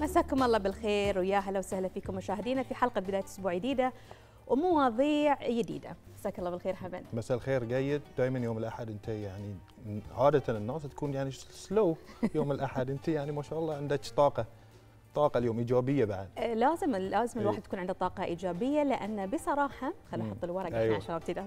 مساكم الله بالخير ويا هلا وسهلا فيكم مشاهدينا في حلقة بداية أسبوع جديدة ومواضيع جديدة. مساك الله بالخير حمد. مساء الخير. جيد. دائما يوم الأحد أنت يعني عادة الناس تكون يعني سلو يوم الأحد، أنت يعني ما شاء الله عندك طاقة اليوم إيجابية بعد. لازم الواحد تكون عنده طاقة إيجابية، لأن بصراحة خلينا نحط الورق أيوة. عشان ابتدي.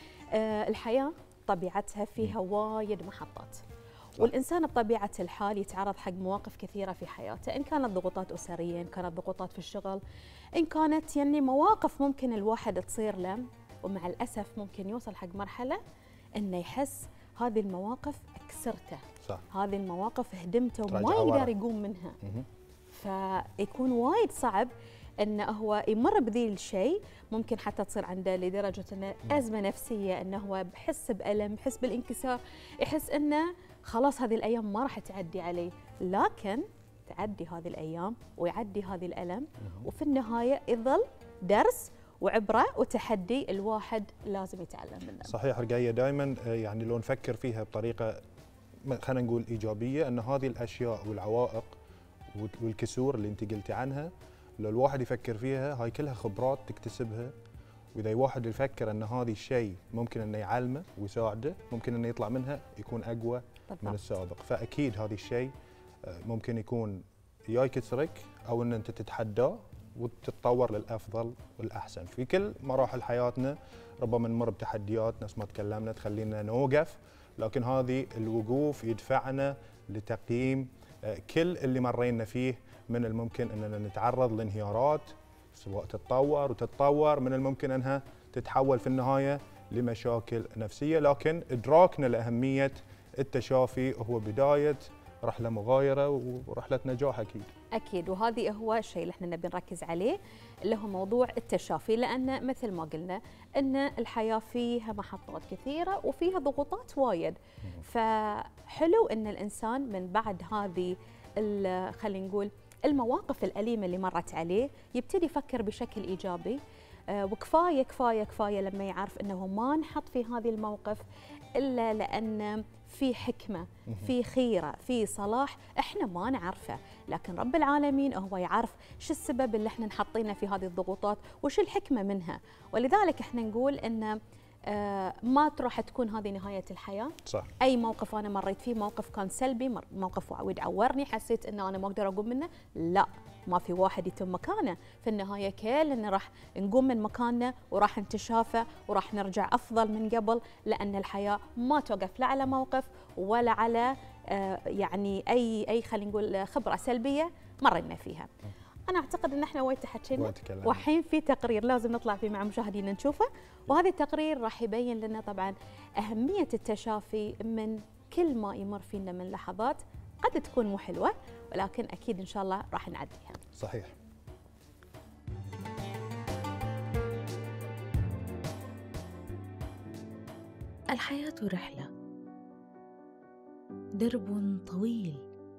الحياة طبيعتها فيها وايد محطات، والإنسان بطبيعة الحال يتعرض حق مواقف كثيرة في حياته، إن كانت ضغوطات أسرية، إن كانت ضغوطات في الشغل، إن كانت يعني مواقف ممكن الواحد تصير له، ومع الأسف ممكن يوصل حق مرحلة إنه يحس هذه المواقف أكسرته، صح. هذه المواقف هدمته وما يقدر يقوم منها. فيكون وايد صعب انه هو يمر بذي الشيء، ممكن حتى تصير عنده لدرجه انه ازمه نفسيه، انه هو بحس بالم، بحس بالانكسار، يحس انه خلاص هذه الايام ما راح تعدي عليه، لكن تعدي هذه الايام ويعدي هذه الالم، وفي النهايه يظل درس وعبره وتحدي الواحد لازم يتعلم منه. صحيح رقية. دائما يعني لو نفكر فيها بطريقه خلينا نقول ايجابيه، ان هذه الاشياء والعوائق والكسور اللي انت قلتي عنها، لو الواحد يفكر فيها هاي كلها خبرات تكتسبها، واذا الواحد يفكر ان هذا الشيء ممكن انه يعلمه ويساعده، ممكن انه يطلع منها يكون اقوى بالضبط. من السابق. فاكيد هذا الشيء ممكن يكون يا يكسرك او ان انت تتحداه وتتطور للافضل والاحسن. في كل مراحل حياتنا ربما نمر بتحديات، نفس ما تكلمنا، تخلينا نوقف، لكن هذه الوقوف يدفعنا لتقييم كل اللي مرينا فيه. من الممكن اننا نتعرض لانهيارات سواء تتطور، من الممكن انها تتحول في النهايه لمشاكل نفسيه، لكن ادراكنا لاهميه التشافي هو بدايه رحله مغايره ورحله نجاح اكيد. وهذه هو الشيء اللي احنا نبي نركز عليه، اللي هو موضوع التشافي، لان مثل ما قلنا ان الحياه فيها محطات كثيره وفيها ضغوطات وايد. فحلو ان الانسان من بعد هذه خلينا نقول المواقف الأليمة اللي مرت عليه يبتدي يفكر بشكل إيجابي. وكفاية كفاية كفاية لما يعرف أنه ما نحط في هذه الموقف إلا لأن في حكمة، في خيرة، في صلاح إحنا ما نعرفه، لكن رب العالمين هو يعرف شو السبب اللي إحنا نحطينا في هذه الضغوطات وش الحكمة منها. ولذلك إحنا نقول أن ما راح تكون هذه نهاية الحياة. صح. أي موقف أنا مريت فيه، موقف كان سلبي، موقف وايد عورني، حسيت أنه أنا ما أقدر أقوم منه، لا، ما في واحد يتم مكانه، في النهاية كلنا راح نقوم من مكاننا وراح نتشافى وراح نرجع أفضل من قبل، لأن الحياة ما توقف لا على موقف ولا على يعني أي خلينا نقول خبرة سلبية مرينا فيها. أنا أعتقد أن احنا وايد تحكينا، والحين في تقرير لازم نطلع فيه مع مشاهدينا نشوفه، وهذا التقرير راح يبين لنا طبعا أهمية التشافي من كل ما يمر فينا من لحظات قد تكون مو حلوة، ولكن أكيد إن شاء الله راح نعديها. صحيح. الحياة رحلة، درب طويل،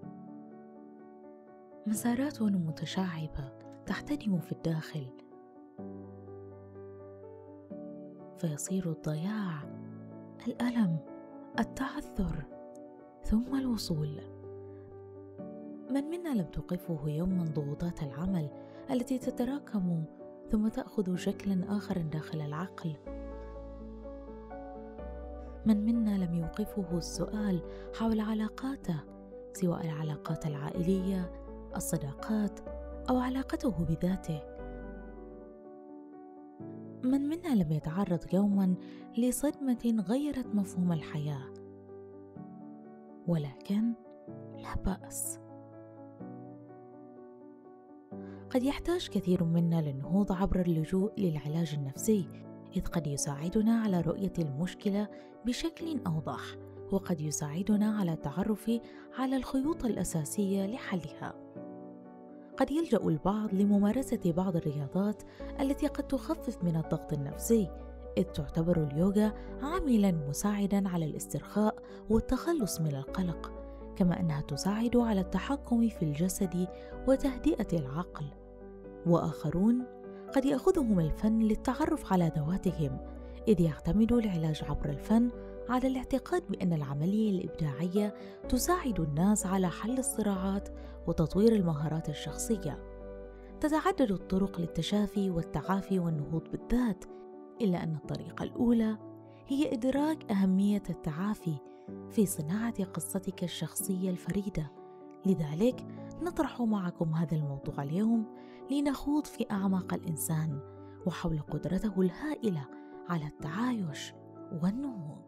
مسارات متشعبة تحتدم في الداخل، فيصير الضياع، الألم، التعثر، ثم الوصول. من منا لم تقفه يوما ضغوطات العمل التي تتراكم ثم تأخذ شكلا آخر داخل العقل؟ من منا لم يوقفه السؤال حول علاقاته، سواء العلاقات العائلية، الصداقات، أو علاقته بذاته؟ من منا لم يتعرض يوما لصدمة غيرت مفهوم الحياة؟ ولكن لا بأس، قد يحتاج كثير منا للنهوض عبر اللجوء للعلاج النفسي، إذ قد يساعدنا على رؤية المشكلة بشكل أوضح، وقد يساعدنا على التعرف على الخيوط الأساسية لحلها. قد يلجأ البعض لممارسة بعض الرياضات التي قد تخفف من الضغط النفسي، إذ تعتبر اليوغا عاملاً مساعداً على الاسترخاء والتخلص من القلق، كما أنها تساعد على التحكم في الجسد وتهدئة العقل. وآخرون قد يأخذهم الفن للتعرف على ذواتهم، إذ يعتمد العلاج عبر الفن على الاعتقاد بأن العملية الإبداعية تساعد الناس على حل الصراعات وتطوير المهارات الشخصية. تتعدد الطرق للتشافي والتعافي والنهوض بالذات، إلا أن الطريقة الأولى هي إدراك أهمية التعافي في صناعة قصتك الشخصية الفريدة. لذلك نطرح معكم هذا الموضوع اليوم لنخوض في أعماق الإنسان وحول قدرته الهائلة على التعايش والنهوض.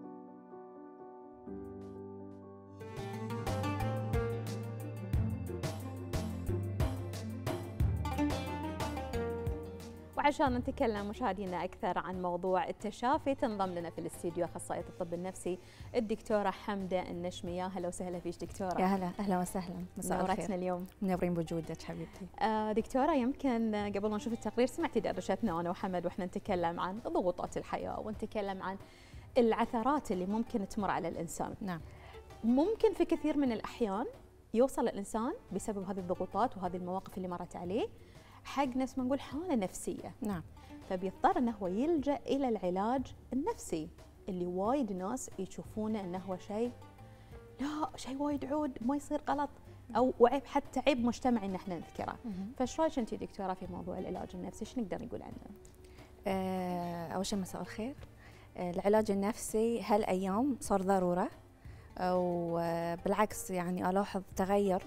وعشان نتكلم مشاهدينا أكثر عن موضوع التشافي تنضم لنا في الاستديو أخصائية الطب النفسي الدكتورة حمدة النشمي. يا هلا وسهلا فيك دكتورة. يا هلا، أهلا وسهلا، مساء الخير. نورتنا اليوم. منورين بوجودك حبيبتي. دكتورة، يمكن قبل ما نشوف التقرير سمعتي دردشتنا أنا وحمد وإحنا نتكلم عن ضغوطات الحياة ونتكلم عن العثرات اللي ممكن تمر على الإنسان. نعم. ممكن في كثير من الأحيان يوصل الإنسان بسبب هذه الضغوطات وهذه المواقف اللي مرت عليه حق نفس ما نقول حالة نفسية. نعم. فبيضطر انه هو يلجأ الى العلاج النفسي اللي وايد ناس يشوفونه انه هو شيء وايد عود، ما يصير غلط او وعيب، حتى عيب مجتمعي ان احنا نذكره. فايش رايك انت دكتوره في موضوع العلاج النفسي؟ ايش نقدر نقول عنه؟ اول شيء مساء الخير. العلاج النفسي هالايام صار ضروره، وبالعكس يعني الاحظ تغير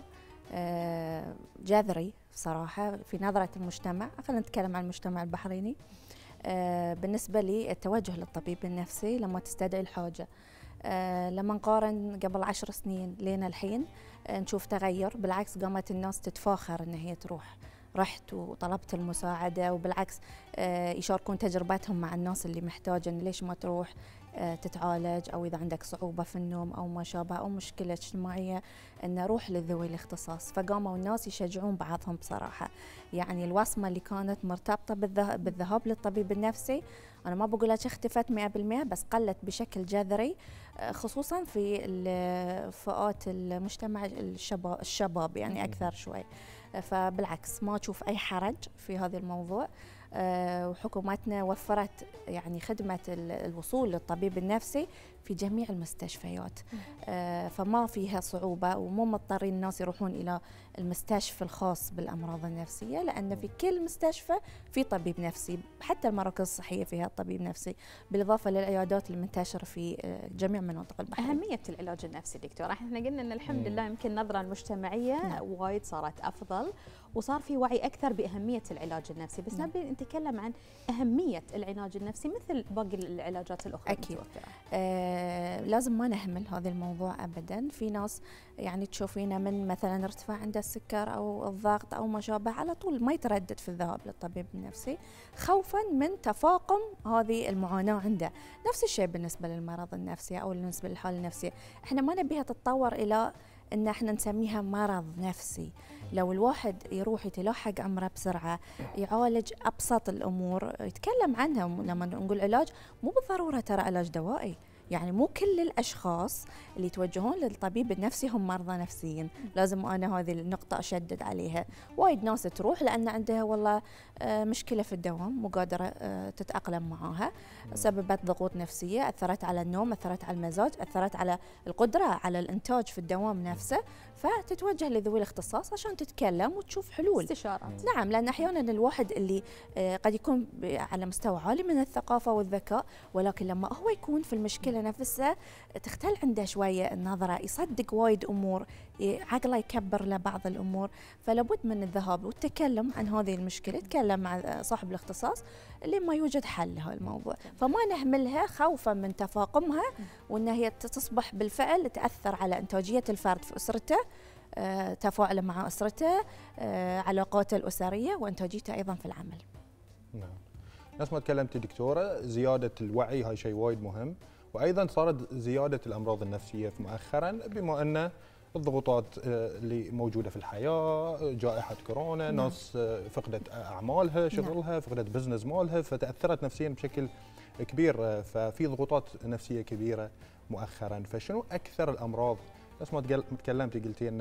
جذري صراحة في نظرة المجتمع. خلينا نتكلم عن المجتمع البحريني. بالنسبة لي التوجه للطبيب النفسي لما تستدعي الحاجة. لما نقارن قبل 10 سنين لين الحين نشوف تغير. بالعكس قامت الناس تتفاخر ان هي تروح، رحت وطلبت المساعدة، وبالعكس يشاركون تجربتهم مع الناس اللي محتاجة ليش ما تروح تتعالج، أو إذا عندك صعوبة في النوم أو ما شابه أو مشكلة اجتماعية أن روح لذوي الاختصاص. فقاموا الناس يشجعون بعضهم بصراحة. يعني الوصمة اللي كانت مرتبطة بالذهاب للطبيب النفسي أنا ما بقولها اختفت 100%، بس قلت بشكل جذري، خصوصا في فئات المجتمع الشباب يعني أكثر شوي. فبالعكس ما أشوف أي حرج في هذا الموضوع. وحكومتنا وفرت يعني خدمة الوصول للطبيب النفسي في جميع المستشفيات. فما فيها صعوبة، ومو مضطرين الناس يروحون إلى المستشفى الخاص بالأمراض النفسية، لأن في كل مستشفى في طبيب نفسي، حتى المراكز الصحية فيها طبيب نفسي، بالإضافة للعيادات المنتشرة في جميع مناطق البحر. أهمية العلاج النفسي دكتورة، احنا قلنا أن الحمد لله يمكن النظرة المجتمعية وايد صارت أفضل، وصار في وعي أكثر بأهمية العلاج النفسي، بس نبي نتكلم عن أهمية العلاج النفسي مثل باقي العلاجات الأخرى. أكيد. لازم ما نهمل هذا الموضوع أبدا. في ناس يعني تشوفينه من مثلا ارتفاع عند السكر أو الضغط أو ما شابه، على طول ما يتردد في الذهاب للطبيب النفسي خوفا من تفاقم هذه المعاناة عنده. نفس الشيء بالنسبة للمرض النفسي أو بالنسبة للحالة النفسية، احنا ما نبيها تتطور إلى ان احنا نسميها مرض نفسي. لو الواحد يروح يتلاحق امره بسرعه، يعالج ابسط الامور، يتكلم عنها. لما نقول علاج مو بالضروره ترى علاج دوائي، يعني مو كل الاشخاص اللي يتوجهون للطبيب النفسي هم مرضى نفسيين. لازم انا هذه النقطه اشدد عليها. وايد ناس تروح لان عندها والله مشكله في الدوام، مو قادره تتاقلم معاها، سببت ضغوط نفسيه، اثرت على النوم، اثرت على المزاج، اثرت على القدره على الانتاج في الدوام نفسه، فتتوجه لذوي الاختصاص عشان تتكلم وتشوف حلول. استشارات. نعم، لان احيانا الواحد اللي قد يكون على مستوى عالي من الثقافه والذكاء، ولكن لما هو يكون في المشكله نفسها تختل عنده شويه النظره، يصدق وايد امور، عقله يكبر له بعض الامور. فلابد من الذهاب والتكلم عن هذه المشكله، يتكلم مع صاحب الاختصاص لما يوجد حل لها الموضوع. فما نهملها خوفا من تفاقمها، وان هي تصبح بالفعل تاثر على انتاجيه الفرد في اسرته، تفاعله مع اسرته، علاقاته الاسريه، وانتاجيته ايضا في العمل. نعم. نفس ما تكلمتي دكتوره، زياده الوعي هاي شيء وايد مهم، وايضا صارت زياده الامراض النفسيه مؤخرا، بما ان الضغوطات اللي موجوده في الحياه، جائحه كورونا، ناس فقدت اعمالها، شغلها، فقدت بزنس مالها، فتاثرت نفسيا بشكل كبير. ففي ضغوطات نفسيه كبيره مؤخرا. فشنو اكثر الامراض؟ نفس ما تكلمتي قلتي ان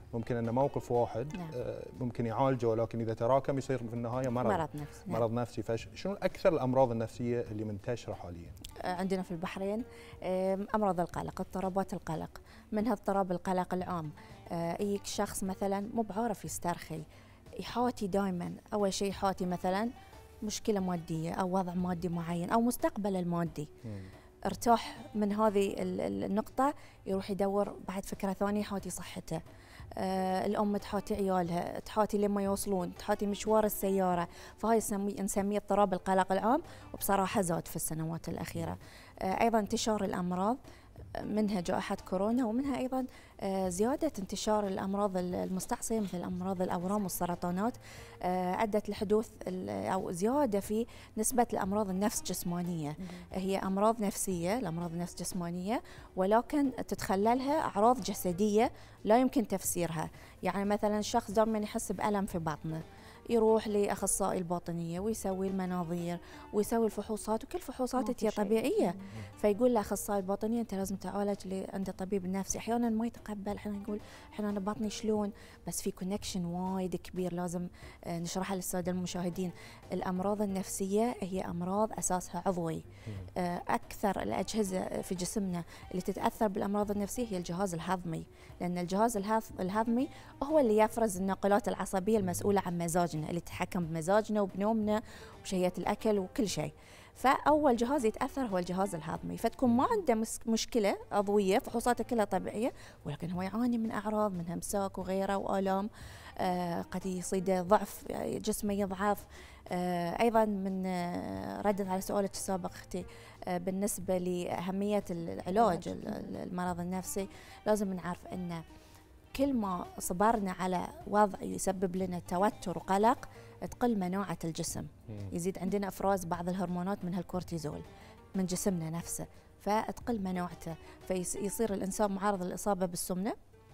ممكن ان موقف واحد نعم. ممكن يعالجه، ولكن اذا تراكم يصير في النهايه مرض نفسي. نعم. مرض نفسي. فشنو اكثر الامراض النفسيه اللي منتشره حاليا؟ عندنا في البحرين امراض القلق، اضطرابات القلق، منها اضطراب القلق العام. يجيك شخص مثلا مو بعارف يسترخي، يحاتي دائما، اول شيء يحاتي مثلا مشكله ماديه او وضع مادي معين او مستقبل المادي. ارتاح من هذه النقطه، يروح يدور بعد فكره ثانيه يحاتي صحته. الام تحاتي عيالها، تحاتي لما يوصلون، تحاتي مشوار السياره. فهاي نسميه اضطراب القلق العام، وبصراحه زاد في السنوات الاخيره. ايضا انتشار الامراض، منها جائحة كورونا، ومنها أيضا زيادة انتشار الأمراض المستعصية مثل أمراض الأورام والسرطانات، أدت لحدوث أو زيادة في نسبة الأمراض النفس جسمانية. هي أمراض نفسية، الأمراض النفس جسمانية، ولكن تتخللها أعراض جسدية لا يمكن تفسيرها. يعني مثلا الشخص دائما يحس بألم في بطنه، يروح لأخصائي الباطنية ويسوي المناظير ويسوي الفحوصات، وكل فحوصات هي طبيعية. فيقول لأخصائي الباطنية أنت لازم تعالج عند الطبيب النفسي. أحيانا ما يتقبل، أحيانا يقول أنا بطني شلون، بس في كونكشن وايد كبير لازم نشرحها للسادة المشاهدين. الأمراض النفسية هي أمراض أساسها عضوي. أكثر الأجهزة في جسمنا اللي تتأثر بالأمراض النفسية هي الجهاز الهضمي، لأن الجهاز الهضمي هو اللي يفرز الناقلات العصبية المسؤولة عن مزاجنا، اللي تتحكم بمزاجنا وبنومنا وبشهية الأكل وكل شيء. فأول جهاز يتأثر هو الجهاز الهضمي، فتكون ما عنده مشكلة عضوية، فحوصاته كلها طبيعية، ولكن هو يعاني من أعراض، من إمساك وغيره وآلام، قد يصيده ضعف، جسمه يضعف. أيضا من ردت على سؤالك السابق أختي، بالنسبة لأهمية العلاج المرض النفسي، لازم نعرف أن كل ما صبرنا على وضع يسبب لنا توتر وقلق تقل مناعة الجسم، يزيد عندنا إفراز بعض الهرمونات منها الكورتيزول من جسمنا نفسه، فتقل مناعته، فيصير الإنسان معرض للإصابة بالسمنة،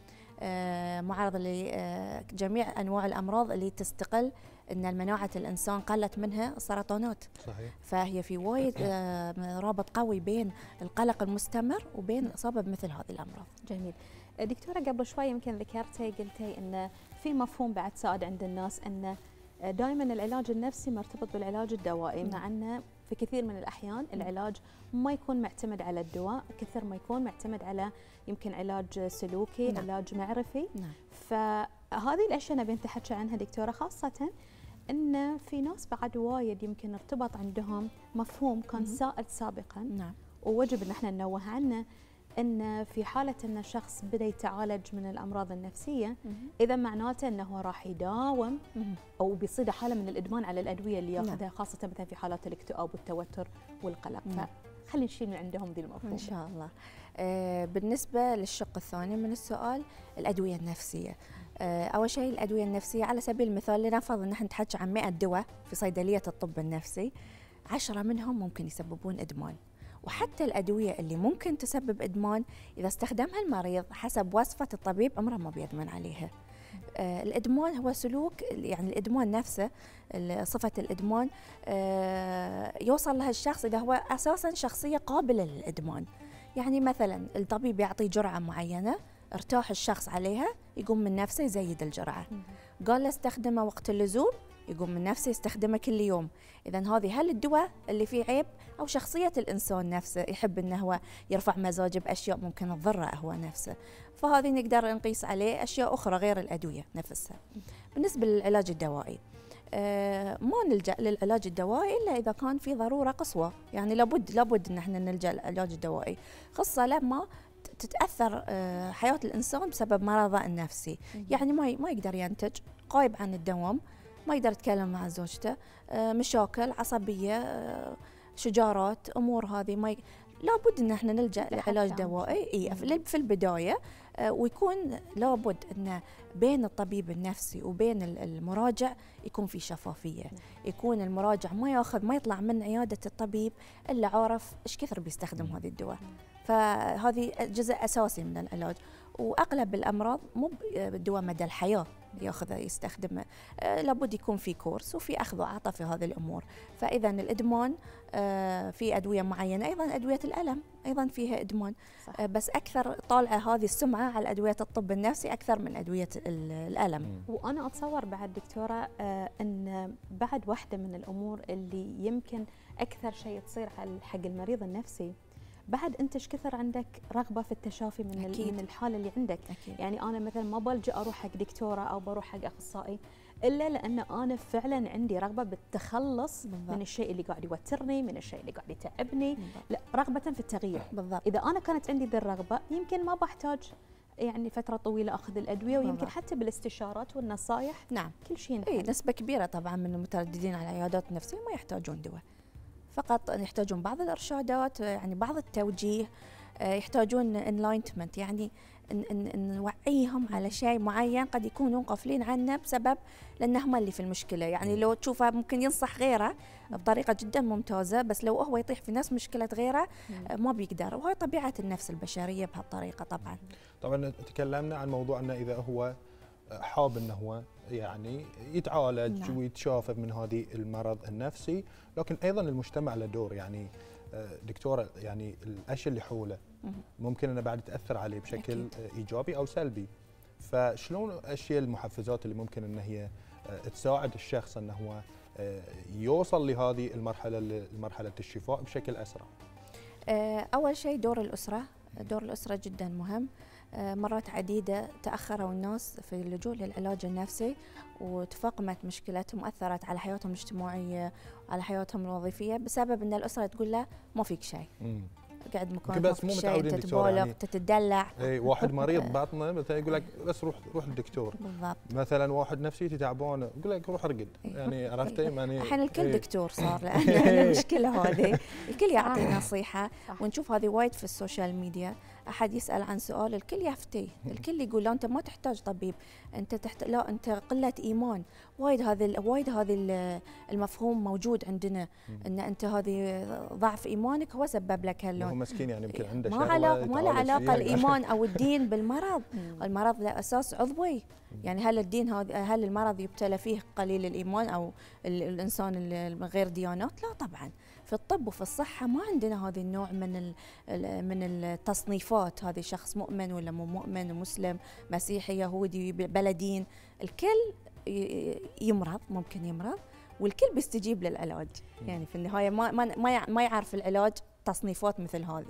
معرض لجميع أنواع الأمراض اللي تستقل أن مناعة الإنسان قلت منها السرطانات. صحيح. فهي في وايد رابط قوي بين القلق المستمر وبين الإصابة بمثل هذه الأمراض. جميل. دكتورة قبل شوي يمكن قلتي أن في مفهوم بعد سائد عند الناس أن دائما العلاج النفسي مرتبط بالعلاج الدوائي، مع أن في كثير من الأحيان العلاج ما يكون معتمد على الدواء كثر ما يكون معتمد على يمكن علاج سلوكي، علاج معرفي. فهذه الأشياء نبي نتحكي عنها دكتورة، خاصة أن في ناس بعد وايد يمكن ارتبط عندهم مفهوم كان سائد سابقا، ووجب أن احنا ننوه عنه، أن في حالة أن شخص بدأ يتعالج من الأمراض النفسية، إذا معناته أنه راح يداوم أو بيصير حالة من الإدمان على الأدوية اللي ياخذها، خاصة مثلا في حالات الاكتئاب والتوتر والقلق. فخلينا نشيل من عندهم ذي المفهوم إن شاء الله. بالنسبة للشق الثاني من السؤال، الأدوية النفسية. أول شيء الأدوية النفسية، على سبيل المثال لنفرض أن احنا نتحكي عن 100 دواء في صيدلية الطب النفسي، 10 منهم ممكن يسببون إدمان. وحتى الأدوية اللي ممكن تسبب إدمان إذا استخدمها المريض حسب وصفة الطبيب عمره ما بيدمن عليها. الإدمان هو سلوك، يعني الإدمان نفسه، صفة الإدمان يوصل لها الشخص إذا هو أساساً شخصية قابلة للإدمان. يعني مثلاً الطبيب يعطي جرعة معينة، ارتاح الشخص عليها، يقوم من نفسه يزيد الجرعة. قال له استخدمه وقت اللزوم، يقوم من نفسه يستخدمه كل يوم. إذن هذه هل الدواء اللي فيه عيب، أو شخصية الإنسان نفسه يحب أنه هو يرفع مزاجه بأشياء ممكن تضره هو نفسه، فهذه نقدر نقيس عليه أشياء أخرى غير الأدوية نفسها. بالنسبة للعلاج الدوائي، ما نلجأ للعلاج الدوائي إلا إذا كان في ضرورة قصوى، يعني لابد أن احنا نلجأ للعلاج الدوائي، خاصة لما تتأثر حياة الإنسان بسبب مرضه النفسي. يعني ما يقدر ينتج، غايب عن الدوام، ما يقدر يتكلم مع زوجته، مشاكل عصبية، شجارات، أمور هذه لابد أن احنا نلجأ لعلاج دوائي في البداية. ويكون لابد أن بين الطبيب النفسي وبين المراجع يكون في شفافية، يكون المراجع ما يطلع من عيادة الطبيب إلا عارف إيش كثر بيستخدم هذه الدواء. فهذه جزء أساسي من العلاج. وأغلب الأمراض مو دواء مدى الحياة، ياخذ يستخدمه. لابد يكون في كورس وفي اخذ وعطاء في هذه الامور. فاذا الادمان في ادويه معينه، ايضا ادويه الالم ايضا فيها ادمان. صح. بس اكثر طالعه هذه السمعه على ادويه الطب النفسي اكثر من ادويه الالم. وانا اتصور بعد دكتوره ان بعد واحده من الامور اللي يمكن اكثر شيء تصير حق المريض النفسي، بعد انت ايش كثر عندك رغبه في التشافي من الحاله اللي عندك. أكيد. يعني انا مثلا ما بلجأ اروح حق دكتوره او بروح حق اخصائي الا لان انا فعلا عندي رغبه بالتخلص بالضبط. من الشيء اللي قاعد يوترني، من الشيء اللي قاعد يتعبني. بالضبط. لا، رغبه في التغيير. بالضبط. اذا انا كانت عندي ذي الرغبه يمكن ما بحتاج يعني فتره طويله اخذ الادويه، ويمكن بالضبط. حتى بالاستشارات والنصائح. نعم، كل شيء اي نسبه كبيره طبعا من المترددين على العيادات النفسيه ما يحتاجون دواء، فقط يحتاجون بعض الارشادات، يعني بعض التوجيه، يحتاجون انلاينمنت، يعني نوعيهم على شيء معين قد يكونوا غافلين عنه بسبب لان هم اللي في المشكله. يعني لو تشوفه ممكن ينصح غيره بطريقه جدا ممتازه، بس لو هو يطيح في نفس مشكله غيره ما بيقدر، وهي طبيعه النفس البشريه بهالطريقه. طبعا تكلمنا عن موضوع انه اذا هو حاب انه هو يعني يتعالج. نعم. ويتشافى من هذه المرض النفسي، لكن ايضا المجتمع له دور. يعني دكتوره، يعني الاشياء اللي حوله ممكن انه بعد تاثر عليه بشكل أكيد. ايجابي او سلبي. فشلون الاشياء المحفزات اللي ممكن ان هي تساعد الشخص انه هو يوصل لهذه المرحله الشفاء بشكل اسرع؟ اول شيء دور الاسره. دور الاسره جدا مهم. مرات عديدة تأخروا الناس في اللجوء للعلاج النفسي وتفاقمت مشكلتهم، أثرت على حياتهم الاجتماعية وعلى حياتهم الوظيفية بسبب أن الأسرة تقول له ما فيك شيء، قاعد مكان بس مو متعودين تتبالغ يعني تتدلع. اي واحد مريض باطنه مثلا يقول لك بس روح للدكتور. بالضبط. مثلا واحد نفسيتي تعبانه يقول لك روح ارقد. يعني عرفتي؟ يعني الحين الكل دكتور صار لان المشكله هذه الكل يعطي نصيحه. ونشوف هذه وايد في السوشيال ميديا، احد يسال عن سؤال الكل يفتي، الكل يقول لا انت ما تحتاج طبيب، انت لا انت قله ايمان. وايد هذا المفهوم موجود عندنا، ان انت هذه ضعف ايمانك هو سبب لك هاللون. هو مسكين يعني يمكن عنده ما له علاقه الايمان او الدين بالمرض. المرض له اساس عضوي. يعني هل المرض يبتلى فيه قليل الايمان او الانسان الغير ديانات؟ لا طبعا. في الطب وفي الصحه ما عندنا هذا النوع من التصنيفات، هذا شخص مؤمن ولا مو مؤمن، مسلم مسيحي يهودي بلدين. الكل يمرض، ممكن يمرض، والكل بيستجيب للعلاج. يعني في النهايه ما يعرف العلاج تصنيفات مثل هذه.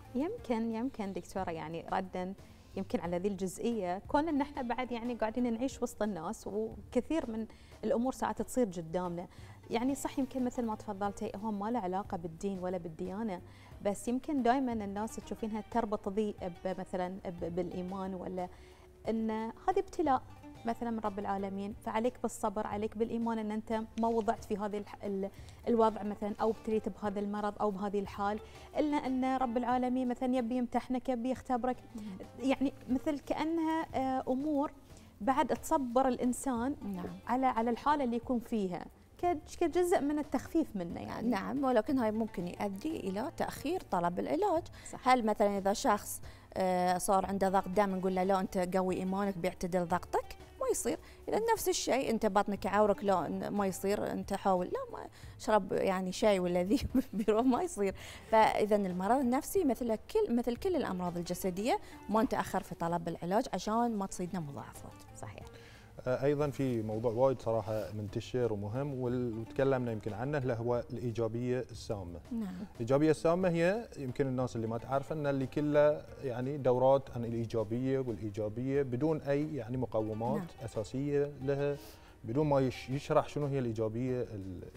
يمكن دكتوره يعني ردا يمكن على ذي الجزئيه، كون ان احنا بعد يعني قاعدين نعيش وسط الناس وكثير من الامور ساعات تصير قدامنا. يعني صح يمكن مثل ما تفضلتي هو ما له علاقه بالدين ولا بالديانه، بس يمكن دائما الناس تشوفينها تربط ذي مثلا بالايمان، ولا ان هذا ابتلاء مثلا من رب العالمين، فعليك بالصبر، عليك بالايمان ان انت ما وضعت في هذا الوضع مثلا، او ابتليت بهذا المرض او بهذه الحال، الا ان رب العالمين مثلا يبي يمتحنك، يبي يختبرك. يعني مثل كانها امور بعد تصبر الانسان. نعم. على الحاله اللي يكون فيها كجزء من التخفيف منه يعني. نعم، ولكن هاي ممكن يؤدي الى تاخير طلب العلاج. صح. هل مثلا اذا شخص صار عنده ضغط دم نقول له لا انت قوي ايمانك بيعتدل ضغطك؟ ما يصير. اذا نفس الشيء انت بطنك يعورك، لا ما يصير، انت حاول لا ما اشرب يعني شاي ولا ذي بيروح، ما يصير. فاذا المرض النفسي مثل كل الامراض الجسديه ما نتاخر في طلب العلاج عشان ما تصيدنا مضاعفات. صحيح. ايضا في موضوع وايد صراحه منتشر ومهم وتكلمنا يمكن عنه، اللي هو الايجابيه السامه. نعم. الايجابيه السامه هي يمكن الناس اللي ما تعرف ان اللي كله يعني دورات عن الايجابيه والايجابيه بدون اي يعني مقومات. نعم. اساسيه لها، بدون ما يشرح شنو هي الايجابيه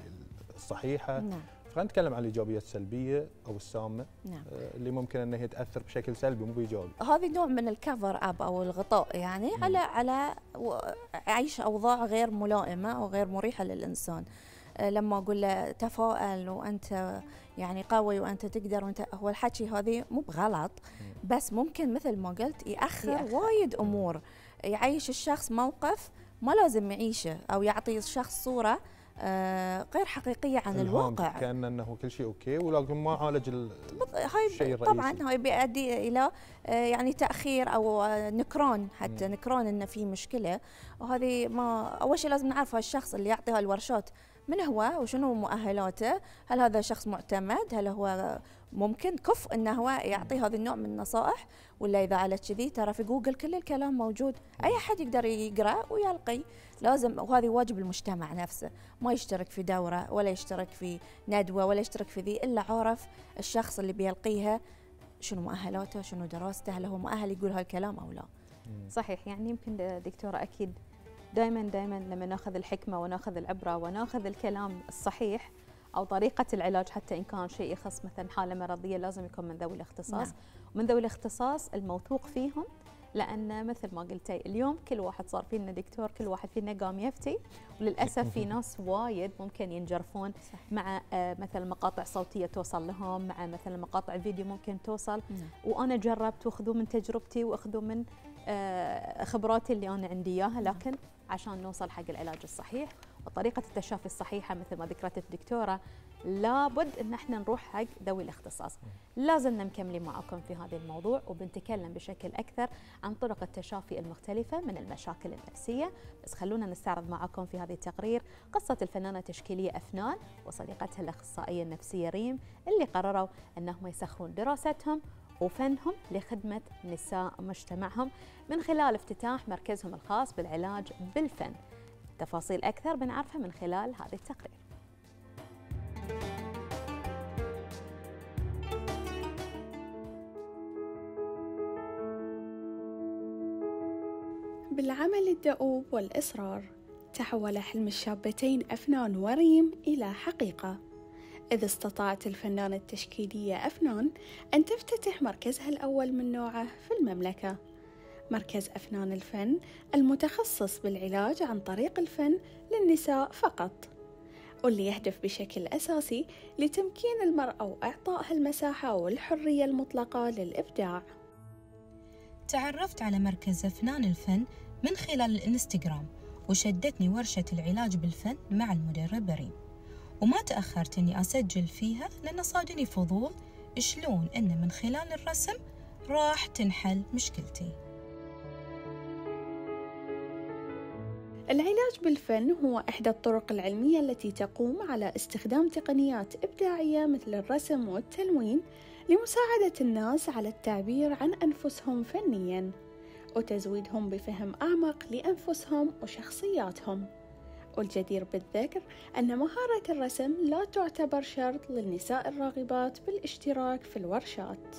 الصحيحه. نعم. خلينا نتكلم عن الايجابيه السلبيه او السامه. نعم. اللي ممكن ان هي تاثر بشكل سلبي مو بايجابي. هذه نوع من الكفر اب او الغطاء يعني على عيش اوضاع غير ملائمه او غير مريحه للانسان. لما اقول له تفائل وانت يعني قوي وانت تقدر وانت، هو الحكي هذه مو بغلط، بس ممكن مثل ما قلت ياخر وايد امور، يعيش الشخص موقف ما لازم يعيشه، او يعطي الشخص صوره غير حقيقيه عن الواقع، كأن انه كل شيء اوكي ولكن ما عالج هاي طبعا هاي بيؤدي الى يعني تاخير او نكران، حتى نكران انه في مشكله. وهذه ما اول شيء لازم نعرف الشخص اللي يعطي هالورشات من هو وشنو مؤهلاته، هل هذا شخص معتمد، هل هو ممكن كفء انه هو يعطي هذا النوع من النصائح، ولا اذا على كذي ترى في جوجل كل الكلام موجود، اي احد يقدر يقرا ويلقي. لازم، وهذه واجب المجتمع نفسه، ما يشترك في دوره ولا يشترك في ندوه ولا يشترك في ذي الا عارف الشخص اللي بيلقيها شنو مؤهلاته، شنو دراسته، هل هو مؤهل يقول هالكلام او لا. صحيح. يعني يمكن دكتوره اكيد دائما لما ناخذ الحكمه وناخذ العبره وناخذ الكلام الصحيح او طريقه العلاج، حتى ان كان شيء يخص مثلا حاله مرضيه، لازم يكون من ذوي الاختصاص. نعم. ومن ذوي الاختصاص الموثوق فيهم، لان مثل ما قلتي اليوم كل واحد صار فينا دكتور، كل واحد فينا قام يفتي، وللاسف في ناس وايد ممكن ينجرفون مع مثلا مقاطع صوتيه توصل لهم، مع مثلا مقاطع فيديو ممكن توصل. وانا جربت، واخذوا من تجربتي واخذوا من خبراتي اللي انا عندي اياها، لكن عشان نوصل حق العلاج الصحيح وطريقه التشافي الصحيحه مثل ما ذكرت الدكتوره، لابد ان احنا نروح حق ذوي الاختصاص. لازمنا مكملين معكم في هذا الموضوع، وبنتكلم بشكل اكثر عن طرق التشافي المختلفه من المشاكل النفسيه. بس خلونا نستعرض معكم في هذه التقرير قصه الفنانه التشكيليه أفنان وصديقتها الاخصائيه النفسيه ريم، اللي قرروا انهم يسخرون دراستهم وفنهم لخدمه نساء مجتمعهم من خلال افتتاح مركزهم الخاص بالعلاج بالفن. تفاصيل اكثر بنعرفها من خلال هذه التقرير. بالعمل الدؤوب والإصرار تحول حلم الشابتين أفنان وريم إلى حقيقة، إذ استطاعت الفنانة التشكيلية أفنان أن تفتتح مركزها الأول من نوعه في المملكة، مركز أفنان الفن المتخصص بالعلاج عن طريق الفن للنساء فقط، واللي يهدف بشكل أساسي لتمكين المرأة وإعطائها المساحة والحرية المطلقة للإبداع. تعرفت على مركز أفنان الفن من خلال الإنستغرام، وشدتني ورشة العلاج بالفن مع المدربة ريم، وما تأخرت أني أسجل فيها لأن صادني فضول شلون أن من خلال الرسم راح تنحل مشكلتي. العلاج بالفن هو إحدى الطرق العلمية التي تقوم على استخدام تقنيات إبداعية مثل الرسم والتلوين لمساعدة الناس على التعبير عن أنفسهم فنياً، وتزويدهم بفهم أعمق لأنفسهم وشخصياتهم. والجدير بالذكر أن مهارة الرسم لا تعتبر شرط للنساء الراغبات بالاشتراك في الورشات.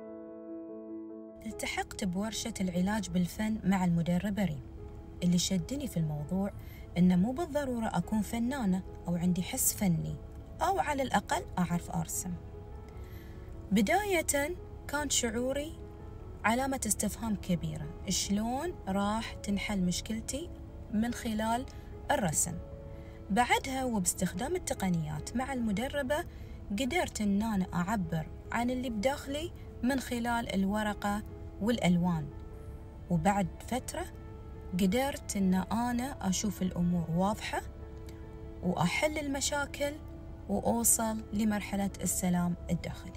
التحقت بورشة العلاج بالفن مع المدربة ريم. اللي شدني في الموضوع إنه مو بالضرورة أكون فنانة أو عندي حس فني، أو على الأقل أعرف أرسم. بداية كان شعوري علامة استفهام كبيرة، شلون راح تنحل مشكلتي من خلال الرسم. بعدها وباستخدام التقنيات مع المدربة قدرت إن أنا أعبر عن اللي بداخلي من خلال الورقة والألوان، وبعد فترة قدرت إن أنا أشوف الأمور واضحة وأحل المشاكل وأوصل لمرحلة السلام الداخلي.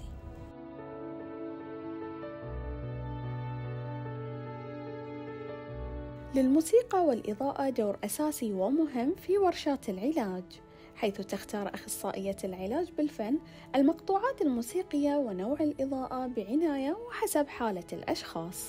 للموسيقى والإضاءة دور أساسي ومهم في ورشات العلاج، حيث تختار أخصائية العلاج بالفن المقطوعات الموسيقية ونوع الإضاءة بعناية وحسب حالة الأشخاص.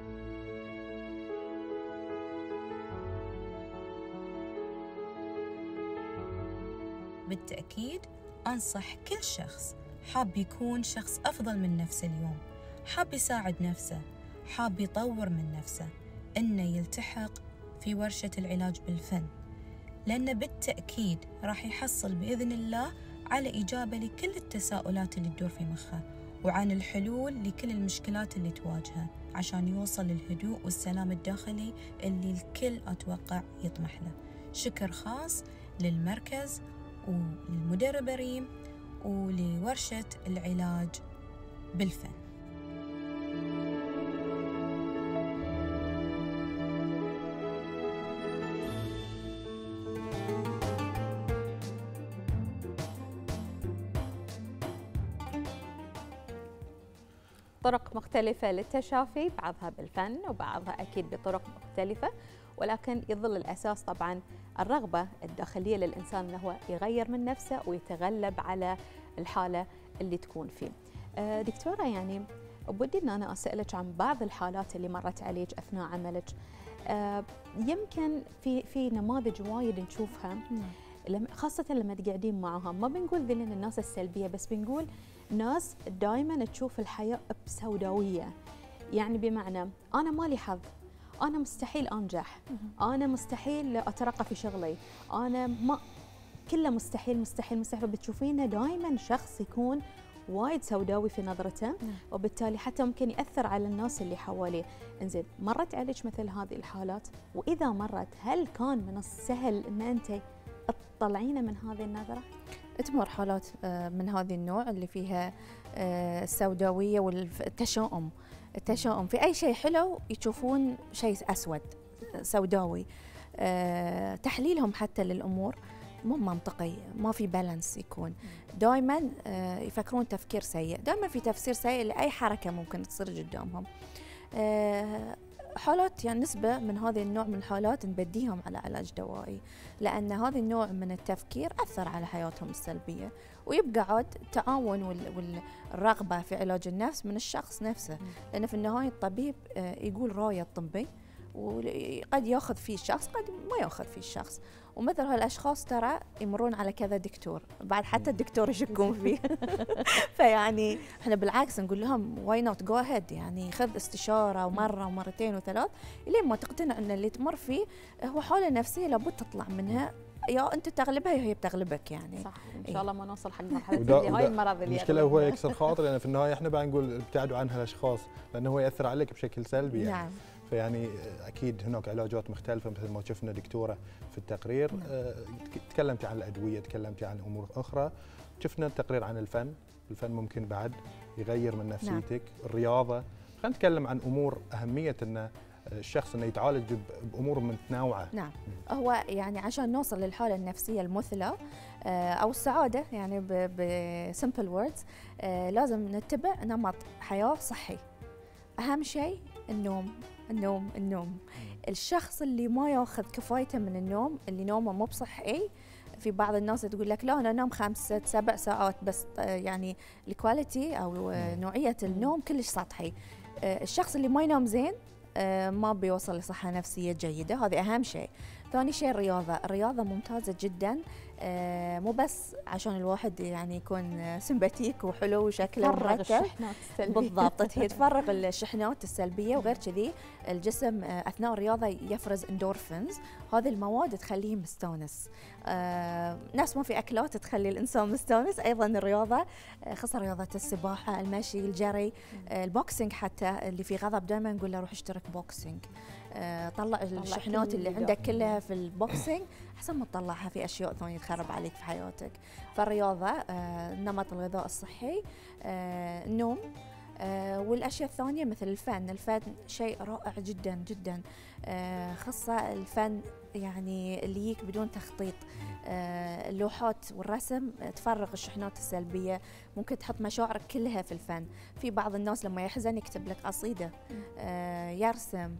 بالتأكيد أنصح كل شخص حاب يكون شخص أفضل من نفسه اليوم، حاب يساعد نفسه، حاب يطور من نفسه، إنه يلتحق في ورشة العلاج بالفن، لأنه بالتأكيد راح يحصل بإذن الله على إجابة لكل التساؤلات اللي تدور في مخه، وعن الحلول لكل المشكلات اللي تواجهه، عشان يوصل للهدوء والسلام الداخلي اللي الكل أتوقع يطمح له. شكر خاص للمركز وللمدربة ريم ولورشة العلاج بالفن. طرق مختلفة للتشافي، بعضها بالفن وبعضها أكيد بطرق مختلفة، ولكن يظل الأساس طبعا الرغبة الداخلية للإنسان أنه هو يغير من نفسه ويتغلب على الحالة اللي تكون فيه. دكتورة يعني بودي أن أنا أسألك عن بعض الحالات اللي مرت عليك أثناء عملك. يمكن في نماذج وايد نشوفها خاصة لما تقعدين معهم، ما بنقول ذلين الناس السلبية، بس بنقول ناس دائما تشوف الحياة بسوداوية. يعني بمعنى أنا مالي حظ، أنا مستحيل أنجح، أنا مستحيل أترقى في شغلي، أنا ما كله مستحيل مستحيل مستحيل. بتشوفينه دائما شخص يكون وايد سوداوي في نظرته، وبالتالي حتى ممكن يأثر على الناس اللي حواليه. انزين، مرت عليك مثل هذه الحالات؟ وإذا مرت، هل كان من السهل أن أنت تطلعينه من هذه النظرة؟ تمر حالات من هذه النوع اللي فيها السوداوية والتشاؤم. التشاؤم في أي شيء حلو يشوفون شيء أسود سوداوي. تحليلهم حتى للأمور مو منطقي، ما في بالانس، يكون دائما يفكرون تفكير سيء، دائما في تفسير سيء لأي حركة ممكن تصير قدامهم. حالات يعني نسبة من هذا النوع من الحالات نبديهم على علاج دوائي، لأن هذا النوع من التفكير أثر على حياتهم السلبية، ويبقى عاد التعاون والرغبة في علاج النفس من الشخص نفسه، لأن في النهاية الطبيب يقول رأيه الطبي، وقد ياخذ فيه الشخص قد ما ياخذ فيه الشخص. ومثل هالاشخاص ترى يمرون على كذا دكتور، بعد حتى الدكتور يشكون فيه. فيعني احنا بالعكس نقول لهم واي نوت جو اهيد، يعني خذ استشاره ومره ومرتين وثلاث لين ما تقتنع ان اللي تمر فيه هو حاله نفسيه لابد تطلع منها، يا انت تغلبها يا هي بتغلبك. يعني صح، ان شاء الله ما نوصل حق مرحله اللي هاي المرض اللي المشكله هو يكسر خاطر، لان في النهايه احنا بقى نقول ابتعدوا عن هالاشخاص لانه هو ياثر عليك بشكل سلبي يعني. نعم. فيعني اكيد هناك علاجات مختلفه مثل ما شفنا دكتوره في التقرير. تكلمتي عن الادويه، تكلمتي عن امور اخرى، شفنا التقرير عن الفن. الفن ممكن بعد يغير من نفسيتك. نعم. الرياضه. خلينا نتكلم عن امور اهميه ان الشخص انه يتعالج بامور متنوعه. نعم. هو يعني عشان نوصل للحاله النفسيه المثلى او السعاده، يعني بسمبل ووردز، لازم نتبع نمط حياه صحي. اهم شيء النوم النوم النوم. الشخص اللي ما ياخذ كفايته من النوم، اللي نومه مو بصحي، في بعض الناس تقول لك لا انا انام 5 7 ساعات بس، يعني الكواليتي او نوعيه النوم كلش سطحي. الشخص اللي ما ينام زين ما بيوصل لصحه نفسيه جيده، هذا اهم شيء. ثاني شيء الرياضه ممتازه جدا، مو بس عشان الواحد يعني يكون سمباتيك وحلو وشكله مرتب، الشحنات السلبيه بالضبط، هي تفرغ الشحنات السلبيه. وغير كذي الجسم اثناء الرياضه يفرز اندورفينز، هذه المواد تخليه مستانس. نفس ما في اكلات تخلي الانسان مستانس، ايضا الرياضه، خاصه رياضه السباحه، المشي، الجري، البوكسينج. حتى اللي في غضب دائما نقول له روح اشترك بوكسينج، طلع الشحنات اللي عندك كلها في البوكسينج احسن ما تطلعها في اشياء ثانيه تخرب عليك في حياتك. فالرياضه، نمط الغذاء الصحي، النوم، والاشياء الثانيه مثل الفن. الفن شيء رائع جدا جدا، خاصه الفن يعني اللي يجيك بدون تخطيط. اللوحات والرسم تفرغ الشحنات السلبيه، ممكن تحط مشاعرك كلها في الفن. في بعض الناس لما يحزن يكتب لك قصيده، يرسم،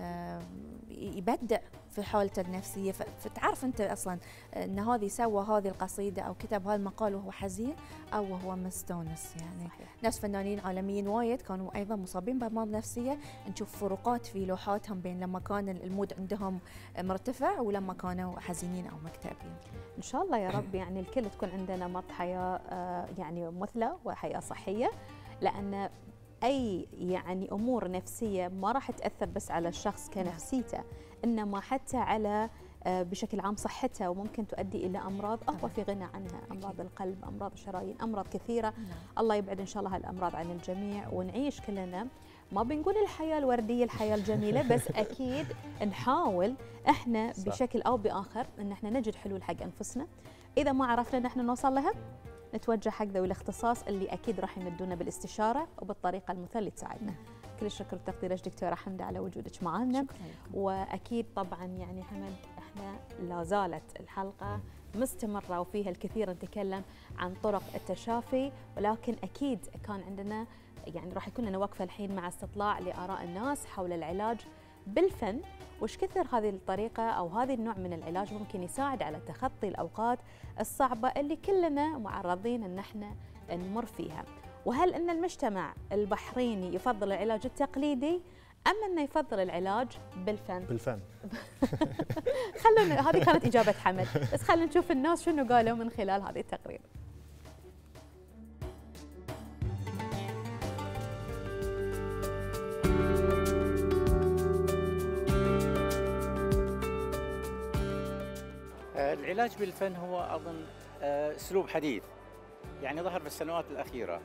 يبدع في حالته النفسيه. فتعرف انت اصلا ان هذه سوى هذه القصيده او كتب هذا المقال وهو حزين او وهو مستانس. يعني صحيح. ناس فنانين عالميين وايد كانوا ايضا مصابين بامراض نفسيه، نشوف فروقات في لوحاتهم بين لما كان المود عندهم مرتفع ولما كانوا حزينين او مكتئبين. ان شاء الله يا رب يعني الكل تكون عندنا نمط حياه يعني مثلى وحياه صحيه، لان أي يعني أمور نفسية ما راح تأثر بس على الشخص كنفسيته، إنما حتى على بشكل عام صحته، وممكن تؤدي إلى أمراض أهو في غنى عنها، أمراض القلب، أمراض الشرايين، أمراض كثيرة. الله يبعد إن شاء الله هالأمراض عن الجميع، ونعيش كلنا. ما بنقول الحياة الوردية الحياة الجميلة، بس أكيد نحاول إحنا بشكل أو بآخر إن إحنا نجد حلول حق أنفسنا. إذا ما عرفنا إن إحنا نوصل لها، نتوجه حق ذوي الاختصاص اللي اكيد راح يمدونا بالاستشاره وبالطريقه المثلى اللي تساعدنا. كل الشكر والتقدير لك دكتوره حمدة على وجودك معنا. واكيد طبعا يعني حمد، احنا لا زالت الحلقه مستمره وفيها الكثير نتكلم عن طرق التشافي، ولكن اكيد كان عندنا يعني راح يكون لنا وقفه الحين مع استطلاع لاراء الناس حول العلاج بالفن، وش كثر هذه الطريقه او هذه النوع من العلاج ممكن يساعد على تخطي الاوقات الصعبه اللي كلنا معرضين ان احنا نمر فيها. وهل ان المجتمع البحريني يفضل العلاج التقليدي ام انه يفضل العلاج بالفن؟ بالفن. خلونا، هذه كانت اجابه حمد، بس خلينا نشوف الناس شنو قالوا من خلال هذه التقرير. العلاج بالفن هو أظن أسلوب حديث، يعني ظهر في السنوات الأخيرة،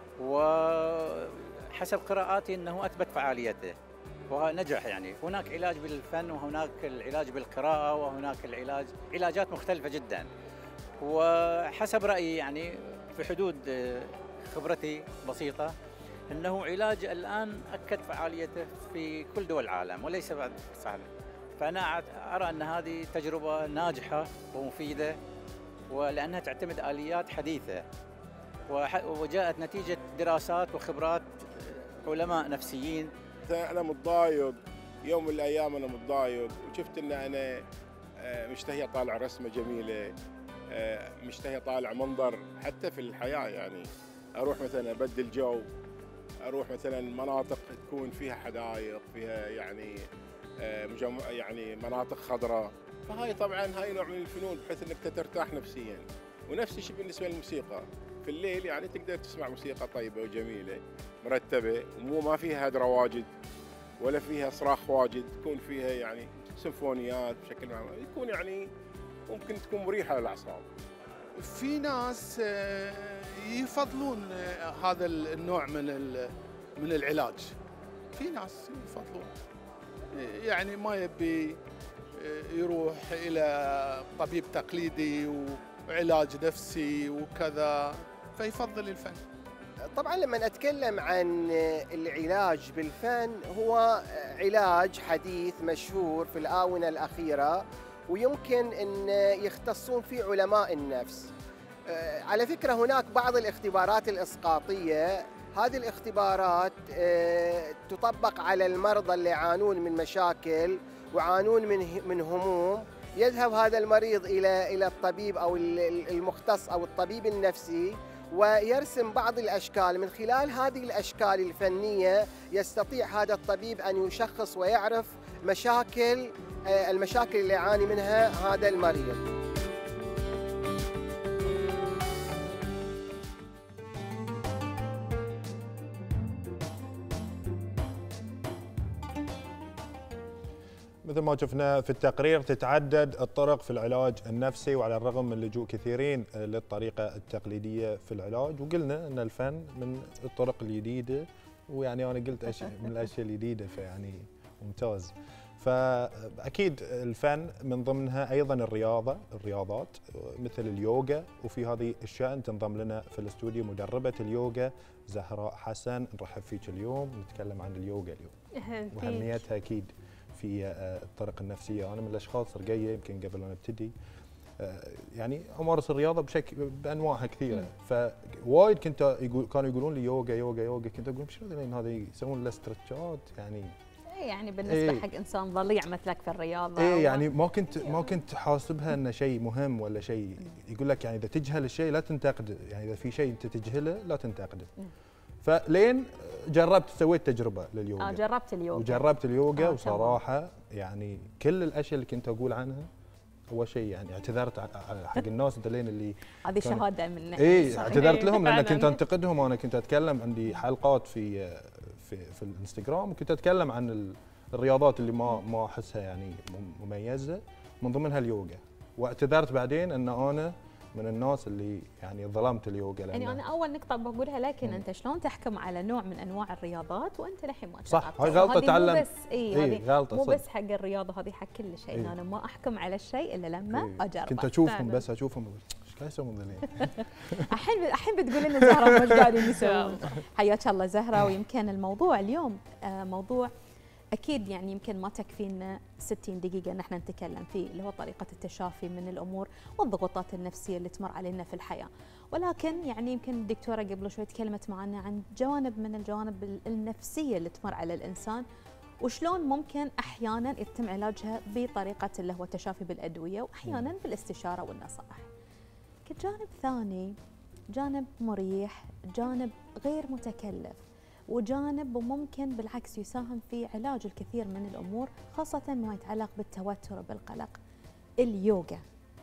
وحسب قراءاتي أنه أثبت فعاليته ونجح. يعني هناك علاج بالفن وهناك العلاج بالقراءة وهناك علاجات مختلفة جدا، وحسب رأيي يعني في حدود خبرتي بسيطة أنه علاج الآن أكد فعاليته في كل دول العالم وليس بعد سهل. فأنا أرى أن هذه تجربة ناجحة ومفيدة، ولأنها تعتمد آليات حديثة وجاءت نتيجة دراسات وخبرات علماء نفسيين. أنا متضايق يوم من الأيام، أنا متضايق وشفت أن أنا مشتهي طالع رسمة جميلة، مشتهي طالع منظر حتى في الحياة. يعني أروح مثلا أبدل جو، أروح مثلا مناطق تكون فيها حدائق، فيها يعني مناطق خضراء، فهاي طبعا هاي نوع من الفنون بحيث انك ترتاح نفسيا. ونفس الشيء بالنسبه للموسيقى، في الليل يعني تقدر تسمع موسيقى طيبه وجميله مرتبه، ما فيها هدره واجد ولا فيها صراخ واجد، تكون فيها يعني سيمفونيات بشكل عام، يكون يعني ممكن تكون مريحه للاعصاب. في ناس يفضلون هذا النوع من العلاج، في ناس يفضلون، يعني ما يبي يروح إلى طبيب تقليدي وعلاج نفسي وكذا، فيفضل الفن. طبعا لما أتكلم عن العلاج بالفن، هو علاج حديث مشهور في الآونة الأخيرة، ويمكن أن يختصون فيه علماء النفس. على فكرة هناك بعض الاختبارات الإسقاطية، هذه الاختبارات تطبق على المرضى اللي يعانون من مشاكل ويعانون من هموم. يذهب هذا المريض إلى الطبيب أو المختص أو الطبيب النفسي ويرسم بعض الأشكال. من خلال هذه الأشكال الفنية يستطيع هذا الطبيب أن يشخص ويعرف المشاكل اللي يعاني منها هذا المريض. مثل ما شفنا في التقرير تتعدد الطرق في العلاج النفسي، وعلى الرغم من لجوء كثيرين للطريقة التقليدية في العلاج، وقلنا أن الفن من الطرق الجديدة، ويعني أنا قلت من الأشياء الجديدة، فيعني ممتاز. فأكيد الفن من ضمنها أيضا الرياضات مثل اليوغا، وفي هذه الشأن تنضم لنا في الاستوديو مدربة اليوغا زهراء حسن. نرحب فيك اليوم، نتكلم عن اليوغا اليوم وأهميتها أكيد في الطرق النفسية. أنا من الأشخاص رقية، يمكن قبل أن أبتدي يعني أمارس الرياضة بأنواعها كثيرة، فوايد كانوا يقولون لي يوغا يوغا يوغا، كنت أقول شنو لأن هذا يسوون له استرتشات يعني بالنسبة حق إنسان ضليع مثلك في الرياضة. يعني ما كنت حاسبها إنه شيء مهم ولا شيء. يقول لك يعني إذا تجهل الشيء لا تنتقده، يعني إذا في شيء أنت تجهله لا تنتقده. فلين سويت تجربة لليوغا. جربت اليوغا. وجربت اليوغا وصراحة يعني كل الأشياء اللي كنت أقول عنها، أول شيء يعني اعتذرت حق الناس دلين اللي هذه شهادة منك. اعتذرت لهم لأن كنت أنتقدهم، وأنا كنت أتكلم، عندي حلقات في الانستغرام، وكنت أتكلم عن الرياضات اللي ما أحسها يعني مميزة، من ضمنها اليوغا. واعتذرت بعدين أن أنا من الناس اللي يعني ظلمت اليوغا. يعني انا اول نقطه بقولها، لكن انت شلون تحكم على نوع من انواع الرياضات وانت للحين ما صح، هاي غلطه تعلم. مو بس غلطه، مو بس حق الرياضه، هذه حق كل شيء. انا ما احكم على الشيء الا لما اجربه. كنت اشوفهم ايش قاعد يسوون ذلين. الحين بتقول لنا زهره وش قاعدين يسوون. حياك الله زهره. ويمكن الموضوع اليوم موضوع اكيد يعني يمكن ما تكفينا 60 دقيقه نحن نتكلم فيه اللي هو طريقه التشافي من الامور والضغوطات النفسيه اللي تمر علينا في الحياه، ولكن يعني يمكن الدكتوره قبل شوي تكلمت معنا عن جوانب من الجوانب النفسيه اللي تمر على الانسان، وشلون ممكن احيانا يتم علاجها بطريقه اللي هو التشافي بالادويه، واحيانا بالاستشاره والنصائح. كجانب ثاني، جانب مريح، جانب غير متكلف، وجانب ممكن بالعكس يساهم في علاج الكثير من الامور، خاصه ما يتعلق بالتوتر وبالقلق. اليوغا.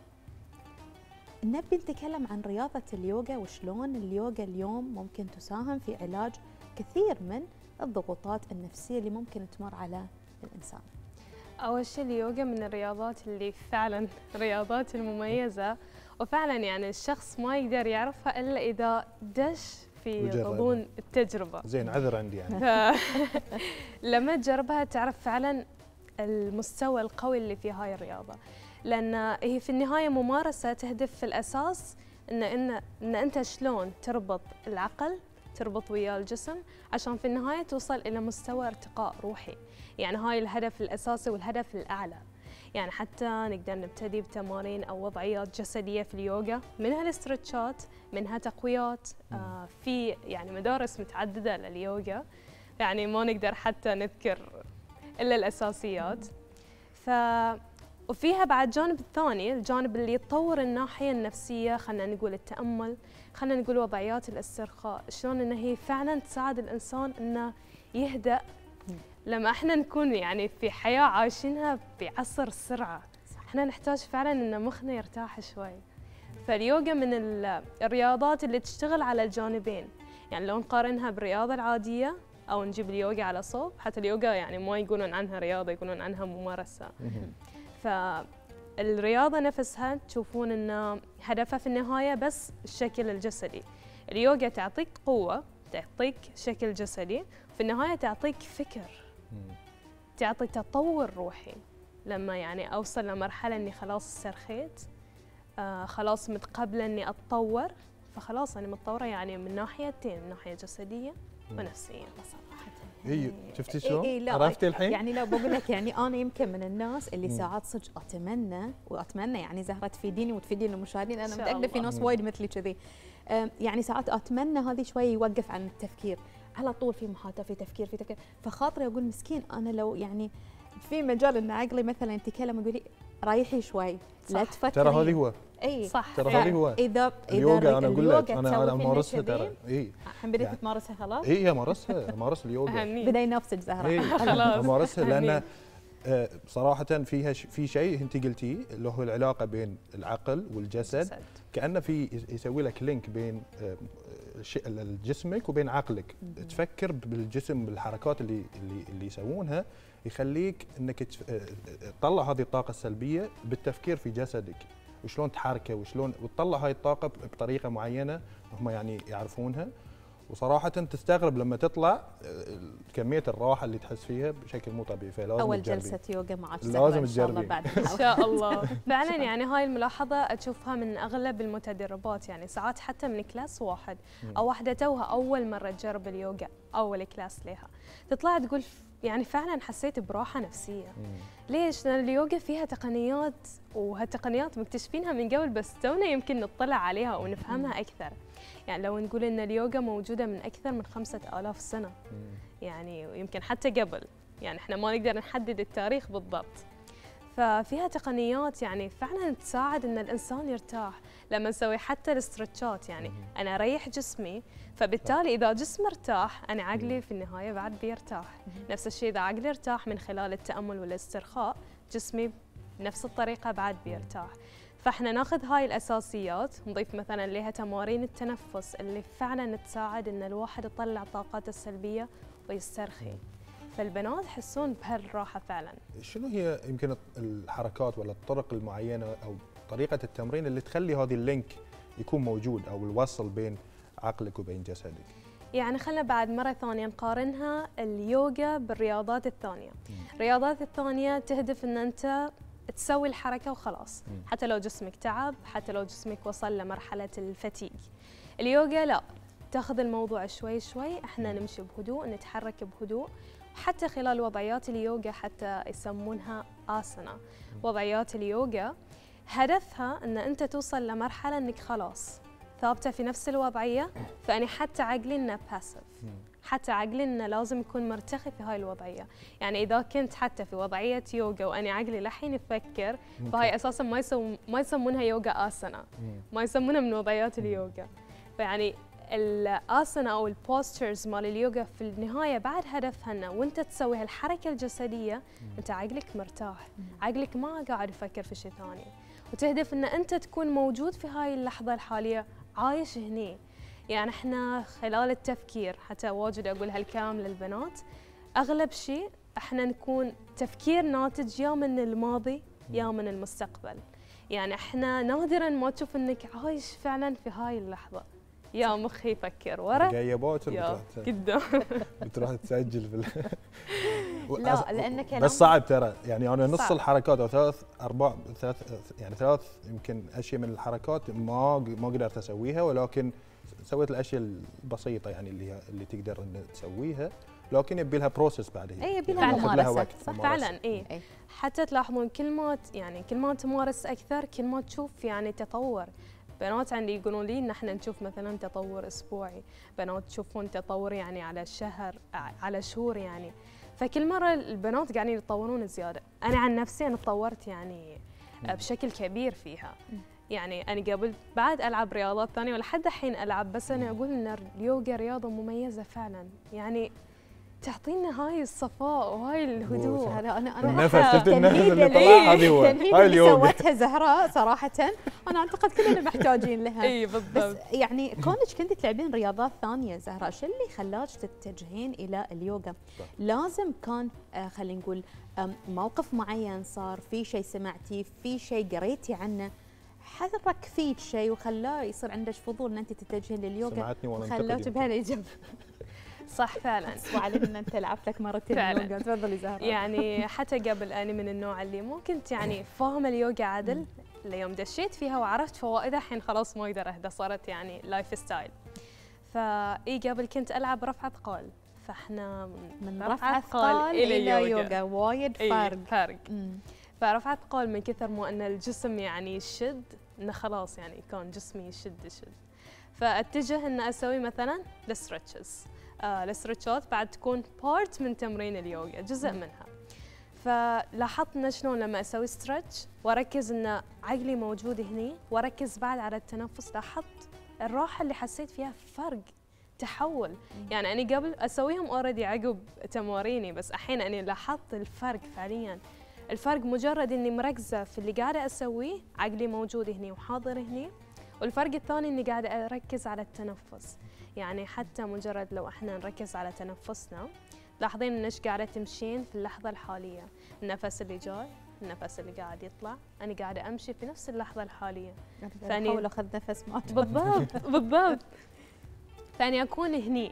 نبي نتكلم عن رياضه اليوغا وشلون اليوغا اليوم ممكن تساهم في علاج كثير من الضغوطات النفسيه اللي ممكن تمر على الانسان. أول شيء اليوغا من الرياضات اللي فعلا رياضات المميزة، وفعلا يعني الشخص ما يقدر يعرفها إلا إذا دش في غضون التجربة. زين عذر عندي يعني. لما تجربها تعرف فعلا المستوى القوي اللي في هاي الرياضة، لأن هي في النهاية ممارسة تهدف في الأساس إن أنت شلون تربط العقل، تربط ويا الجسم عشان في النهاية توصل إلى مستوى ارتقاء روحي. يعني هاي الهدف الأساسي والهدف الأعلى. يعني حتى نقدر نبتدي بتمارين أو وضعيات جسدية في اليوغا، منها الاسترتشات، منها تقويات، في يعني مدارس متعددة لليوغا، يعني ما نقدر حتى نذكر إلا الأساسيات. وفيها بعد جانب الثاني، الجانب اللي يتطور الناحية النفسية، خلينا نقول التأمل، خلينا نقول وضعيات الاسترخاء، شلون إن هي فعلا تساعد الإنسان إنه يهدأ. لما احنا نكون يعني في حياة عايشينها بعصر السرعة، احنا نحتاج فعلا إن مخنا يرتاح شوي. فاليوغا من الرياضات اللي تشتغل على الجانبين، يعني لو نقارنها بالرياضة العادية أو نجيب اليوغا على صوب، حتى اليوغا يعني ما يقولون عنها رياضة، يقولون عنها ممارسة. فالرياضة نفسها تشوفون إن هدفها في النهاية بس الشكل الجسدي. اليوغا تعطيك قوة، تعطيك شكل جسدي، في النهاية تعطيك فكر، تعطي تطور روحي. لما يعني أوصل لمرحلة إني خلاص استرخيت، خلاص متقبلة إني أتطور، فخلاص أنا متطورة يعني من ناحيتين، من ناحية جسدية ونفسية. صراحة اي شفتي شلون؟ عرفتي الحين؟ يعني لو بقول لك يعني انا يمكن من الناس اللي ساعات صدق اتمنى يعني زهرة تفيديني وتفيدين المشاهدين، انا متاكده في ناس وايد مثلي كذي. يعني ساعات اتمنى هذه شويه يوقف عن التفكير، على طول في محاتاه، في تفكير، فخاطري اقول مسكين انا لو يعني في مجال ان عقلي مثلا يتكلم يقول لي ريحي شوي، لا تفكري. ترى هذه هو. اي صح. ترى هذه هو. اذا اليوغا انا اقول لك انا امارسها ترى. اي الحين بديت تمارسها خلاص؟ اي امارس اليوغا. بدا ينافسك زهره. اي امارسها لان صراحه فيها في شيء انت قلتيه اللي هو العلاقه بين العقل والجسد، كانه في يسوي لك لينك بين جسمك وبين عقلك. تفكر بالجسم بالحركات اللي يسوونها، يخليك انك تطلع هذه الطاقه السلبيه بالتفكير في جسدك، وشلون تحركه وشلون وتطلع هاي الطاقه بطريقه معينه هم يعني يعرفونها. وصراحه تستغرب لما تطلع كميه الراحه اللي تحس فيها بشكل مو طبيعي. فلازم اول جلسه يوغا معك لازم ان شاء الله تجربي بعد ان شاء الله. فعلا يعني هاي الملاحظه اشوفها من اغلب المتدربات، يعني ساعات حتى من كلاس واحد او واحده توها اول مره تجرب اليوغا، اول كلاس لها، تطلع تقول يعني فعلا حسيت براحه نفسيه. ليش؟ لان اليوغا فيها تقنيات، وهالتقنيات مكتشفينها من قبل، بس تونا يمكن نطلع عليها ونفهمها اكثر. يعني لو نقول ان اليوغا موجوده من اكثر من 5000 سنه، يعني يمكن حتى قبل، يعني احنا ما نقدر نحدد التاريخ بالضبط. ففيها تقنيات يعني فعلا تساعد ان الانسان يرتاح. لما نسوي حتى الاسترتشات، يعني انا اريح جسمي، فبالتالي اذا جسمي ارتاح انا عقلي في النهايه بعد بيرتاح. نفس الشيء اذا عقلي ارتاح من خلال التامل والاسترخاء، جسمي بنفس الطريقه بعد بيرتاح. فاحنا ناخذ هاي الاساسيات، نضيف مثلا لها تمارين التنفس اللي فعلا تساعد ان الواحد يطلع طاقاته السلبيه ويسترخي. فالبنات يحسون بهالراحه فعلا. شنو هي يمكن الحركات ولا الطرق المعينه او طريقه التمرين اللي تخلي هذا اللينك يكون موجود او الوصل بين عقلك وبين جسدك؟ يعني خلينا بعد مرة ثانية نقارنها اليوغا بالرياضات الثانية. الرياضات الثانية تهدف ان انت تسوي الحركة وخلاص، حتى لو جسمك تعب، حتى لو جسمك وصل لمرحلة الفتيج. اليوغا لا، تاخذ الموضوع شوي شوي، احنا نمشي بهدوء، نتحرك بهدوء، حتى خلال وضعيات اليوغا حتى يسمونها آسنا. وضعيات اليوغا هدفها أن أنت توصل لمرحلة أنك خلاص ثابتة في نفس الوضعية، فأنا حتى عقلي إنه باسف، حتى عقلي إنه لازم يكون مرتخي في هاي الوضعية. يعني إذا كنت حتى في وضعية يوغا وأنا عقلي لحين يفكر، فهاي أساساً ما يسمونها يوغا آسنا، ما يسمونها من وضعيات اليوغا. فيعني الآسنا أو البوسترز مال اليوغا في النهاية بعد هدفها إنه وأنت تسوي هالحركة الجسدية أنت عقلك مرتاح، عقلك ما قاعد يفكر في شيء ثاني، وتهدف إن أنت تكون موجود في هاي اللحظة الحالية، عايش هني. يعني احنا خلال التفكير، حتى واجد اقول هالكلام للبنات، اغلب شيء احنا نكون تفكير ناتج يا من الماضي يا من المستقبل. يعني احنا نادرا ما تشوف انك عايش فعلا في هاي اللحظة، يا مخي يفكر ورا جايبات يا قدام بتروح تسجل لا لانك بس صعب ترى. يعني انا نص صعب. الحركات او ثلاث يمكن اشياء من الحركات ما قدرت اسويها، ولكن سويت الاشياء البسيطه يعني اللي تقدر ان تسويها، لكن يبي لها بروسس بعدين. اي يبي يعني لها لها ممارسه وقت فعلا. اي حتى تلاحظون كل ما تمارس اكثر كل ما تشوف يعني تطور. بنات عندي يقولون لي ان احنا نشوف مثلا تطور اسبوعي، بنات تشوفون تطور يعني على شهر على شهور يعني. فكل مره البنات قاعدين يتطورون زياده. انا عن نفسي انا تطورت يعني بشكل كبير فيها. يعني انا قبل بعد العب رياضات ثانيه ولحد الحين العب، بس انا اقول ان اليوغا رياضه مميزه فعلا، يعني تعطينا هاي الصفاء وهاي الهدوء. انا النفس، شفت النفس اللي طلع هذه هو هاي اليوغا سوتها زهراء صراحه. انا اعتقد كلنا محتاجين لها. اي بالضبط. بس يعني كونك كنت تلعبين رياضات ثانيه زهراء، شو اللي خلاك تتجهين الى اليوغا؟ لازم كان خلينا نقول موقف معين صار، في شيء سمعتي، في شيء قريتي عنه حرك فيك شيء وخلاه يصير عندك فضول ان انت تتجهين لليوغا؟ سمعتني وانا خلاك بهالاجابه. صح فعلا. وعلى ان انت لعبت لك مرتين يوغا. تفضلي زهراء. يعني حتى قبل انا من النوع اللي مو كنت يعني فاهمه اليوغا عدل، ليوم دشيت فيها وعرفت فوائدها الحين خلاص ما اقدر اهدى، صارت يعني لايف ستايل. فاي قبل كنت العب رفع اثقال، فاحنا من رفع اثقال الى يوغا وايد فرق. فرفع اثقال من كثر ما ان الجسم يعني يشد، انه خلاص يعني كان جسمي يشد. فاتجه ان اسوي مثلا الستريتشز. الستريتشات بعد تكون بارت من تمرين اليوغا، جزء منها. فلاحظت ان شلون لما اسوي ستريتش واركز ان عقلي موجود هني واركز بعد على التنفس، لاحظت الراحه اللي حسيت فيها فرق، تحول. يعني انا قبل اسويهم اوريدي عقب تماريني، بس الحين انا لاحظت الفرق فعليا. الفرق مجرد اني مركزه في اللي قاعده اسويه، عقلي موجود هني وحاضر هني. والفرق الثاني اني قاعده اركز على التنفس. يعني حتى مجرد لو احنا نركز على تنفسنا، لاحظين انك قاعده تمشين في اللحظه الحاليه، النفس اللي جاي، النفس اللي قاعد يطلع، انا قاعده امشي في نفس اللحظه الحاليه. فاني احاول اخذ نفس ما بالضبط. فاني اكون هني.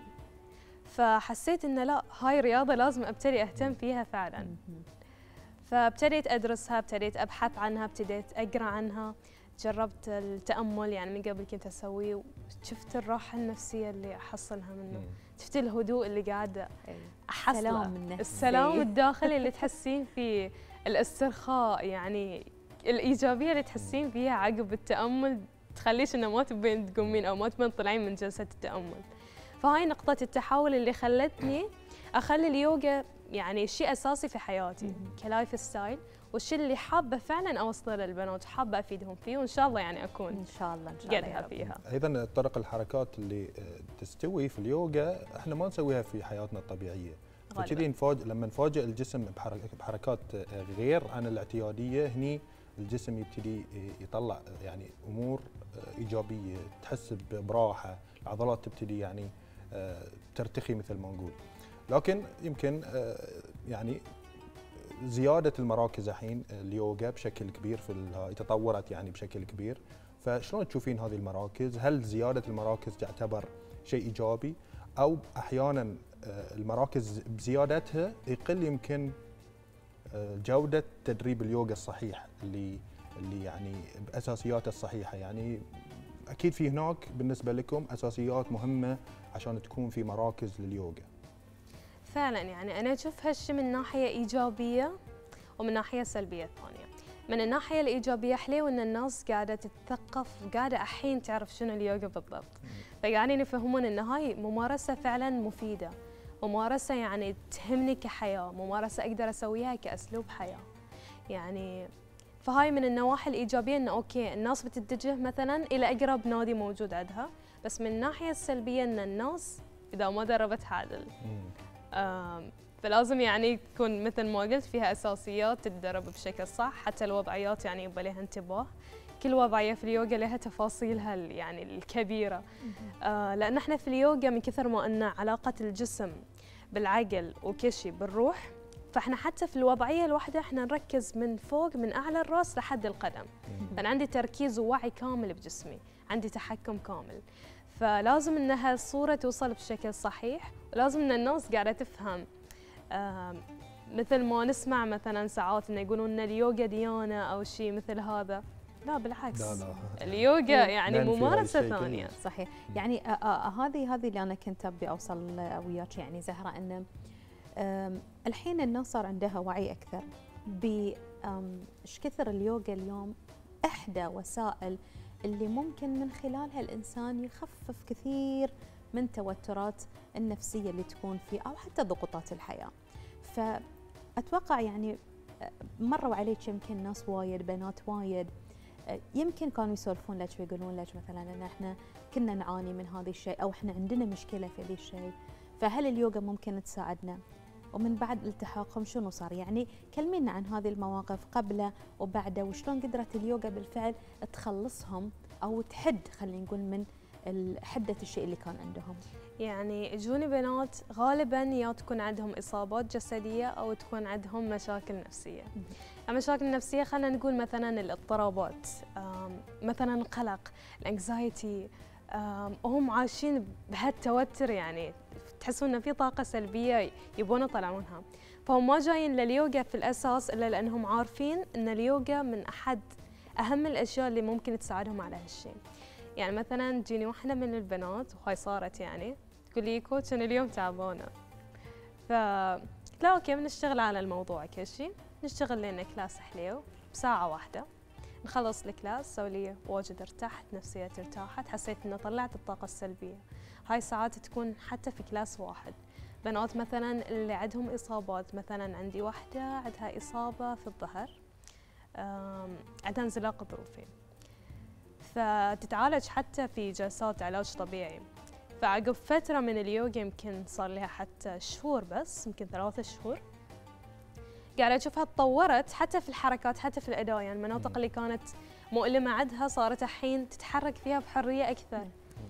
فحسيت ان لا، هاي رياضه لازم ابتدي اهتم فيها فعلا. فابتديت ادرسها، ابتديت ابحث عنها، ابتديت اقرا عنها، جربت التامل يعني من قبل كنت اسويه، وشفت الراحه النفسيه اللي احصلها منه، شفت الهدوء اللي قاعده احصله، السلام الداخلي اللي تحسين فيه، الاسترخاء، يعني الايجابيه اللي تحسين فيها عقب التامل، تخليش انه ما تبين تقومين او ما تبين تطلعين من جلسه التامل. فهاي نقطه التحول اللي خلتني اخلي اليوغا يعني شيء اساسي في حياتي كلايف ستايل، والشيء اللي حابه فعلا اوصله للبنات، حابه افيدهم فيه، وان شاء الله يعني اكون ان شاء الله قدها فيها. ايضا طرق الحركات اللي تستوي في اليوغا احنا ما نسويها في حياتنا الطبيعيه، فكذي لما نفاجئ الجسم بحركات غير عن الاعتياديه، هني الجسم يبتدي يطلع يعني امور ايجابيه، تحس براحه، العضلات تبتدي يعني ترتخي مثل ما نقول. لكن يمكن يعني زياده المراكز الحين اليوغا بشكل كبير تطورت يعني بشكل كبير، فشلون تشوفين هذه المراكز؟ هل زياده المراكز تعتبر شيء ايجابي، او احيانا المراكز بزيادتها يقل يمكن جوده تدريب اليوغا الصحيح اللي يعني باساسياته الصحيحه؟ يعني اكيد في هناك بالنسبه لكم اساسيات مهمه عشان تكون في مراكز لليوغا. فعلا يعني انا اشوف هالشي من ناحيه ايجابيه ومن ناحيه سلبيه ثانيه. من الناحيه الايجابيه حلو ان الناس قاعده تتثقف، قاعده الحين تعرف شنو اليوغا بالضبط، فقاعدين يفهمون ان هاي ممارسه فعلا مفيده، ممارسه يعني تهمني كحياه، ممارسه اقدر اسويها كاسلوب حياه. يعني فهاي من النواحي الايجابيه انه اوكي الناس بتتجه مثلا الى اقرب نادي موجود عندها، بس من الناحيه السلبيه ان الناس اذا ما دربتها عدل فلازم يعني تكون مثل ما قلت فيها اساسيات تتدرب بشكل صح، حتى الوضعيات يعني يبقى لها انتباه. كل وضعيه في اليوغا لها تفاصيلها يعني الكبيره. لان احنا في اليوغا من كثر ما ان علاقه الجسم بالعقل وكشي بالروح، فاحنا حتى في الوضعيه الواحده احنا نركز من فوق من اعلى الراس لحد القدم. فانا عندي تركيز ووعي كامل بجسمي، عندي تحكم كامل. فلازم ان هالصوره توصل بشكل صحيح، ولازم ان الناس قاعده تفهم. مثل ما نسمع مثلا ساعات انه يقولون ان اليوغا ديانه او شيء مثل هذا، لا بالعكس. لا. اليوغا يعني ممارسه ثانيه. صحيح. يعني هذه اللي انا كنت ابي اوصل وياك يعني زهره، ان الحين الناس صار عندها وعي اكثر ايش كثر اليوغا اليوم احدى وسائل اللي ممكن من خلالها الانسان يخفف كثير من توترات النفسيه اللي تكون فيه او حتى ضغوطات الحياه. فاتوقع يعني مروا عليك يمكن ناس وايد، بنات وايد، يمكن كانوا يسولفون لك ويقولون لك مثلا ان احنا كنا نعاني من هذا الشيء او احنا عندنا مشكله في هذا الشيء، فهل اليوغا ممكن تساعدنا؟ ومن بعد التحاقهم شنو صار؟ يعني كلمينا عن هذه المواقف قبله وبعده، وشلون قدرت اليوغا بالفعل تخلصهم او تحد، خلينا نقول، من حده الشيء اللي كان عندهم. يعني يجوني بنات غالبا يا تكون عندهم اصابات جسديه او تكون عندهم مشاكل نفسيه. المشاكل النفسيه خلينا نقول مثلا الاضطرابات، مثلا القلق، الانكزايتي، وهم عايشين بهالتوتر، يعني تحسون ان في طاقه سلبيه يبون يطلعونها، فهم ما جايين لليوغا في الاساس الا لانهم عارفين ان اليوغا من احد اهم الاشياء اللي ممكن تساعدهم على هالشيء. يعني مثلا تجيني واحده من البنات وهاي صارت يعني تقول لي كوتش انا اليوم تعبانه، لا اوكي بنشتغل على الموضوع كل شيء، نشتغل لنا كلاس حليو بساعه واحده، نخلص الكلاس سوي لي واجد ارتحت، نفسيتي ارتاحت، حسيت انه طلعت الطاقه السلبيه. هاي ساعات تكون حتى في كلاس واحد. بنات مثلا اللي عندهم اصابات، مثلا عندي واحده عندها اصابه في الظهر، عندها انزلاق ظروفي، فتتعالج حتى في جلسات علاج طبيعي. فعقب فتره من اليوغا يمكن صار لها حتى شهور، بس يمكن 3 شهور، قاعده اشوفها تطورت حتى في الحركات، حتى في الاداء. يعني المناطق اللي كانت مؤلمه عندها صارت الحين تتحرك فيها بحريه اكثر.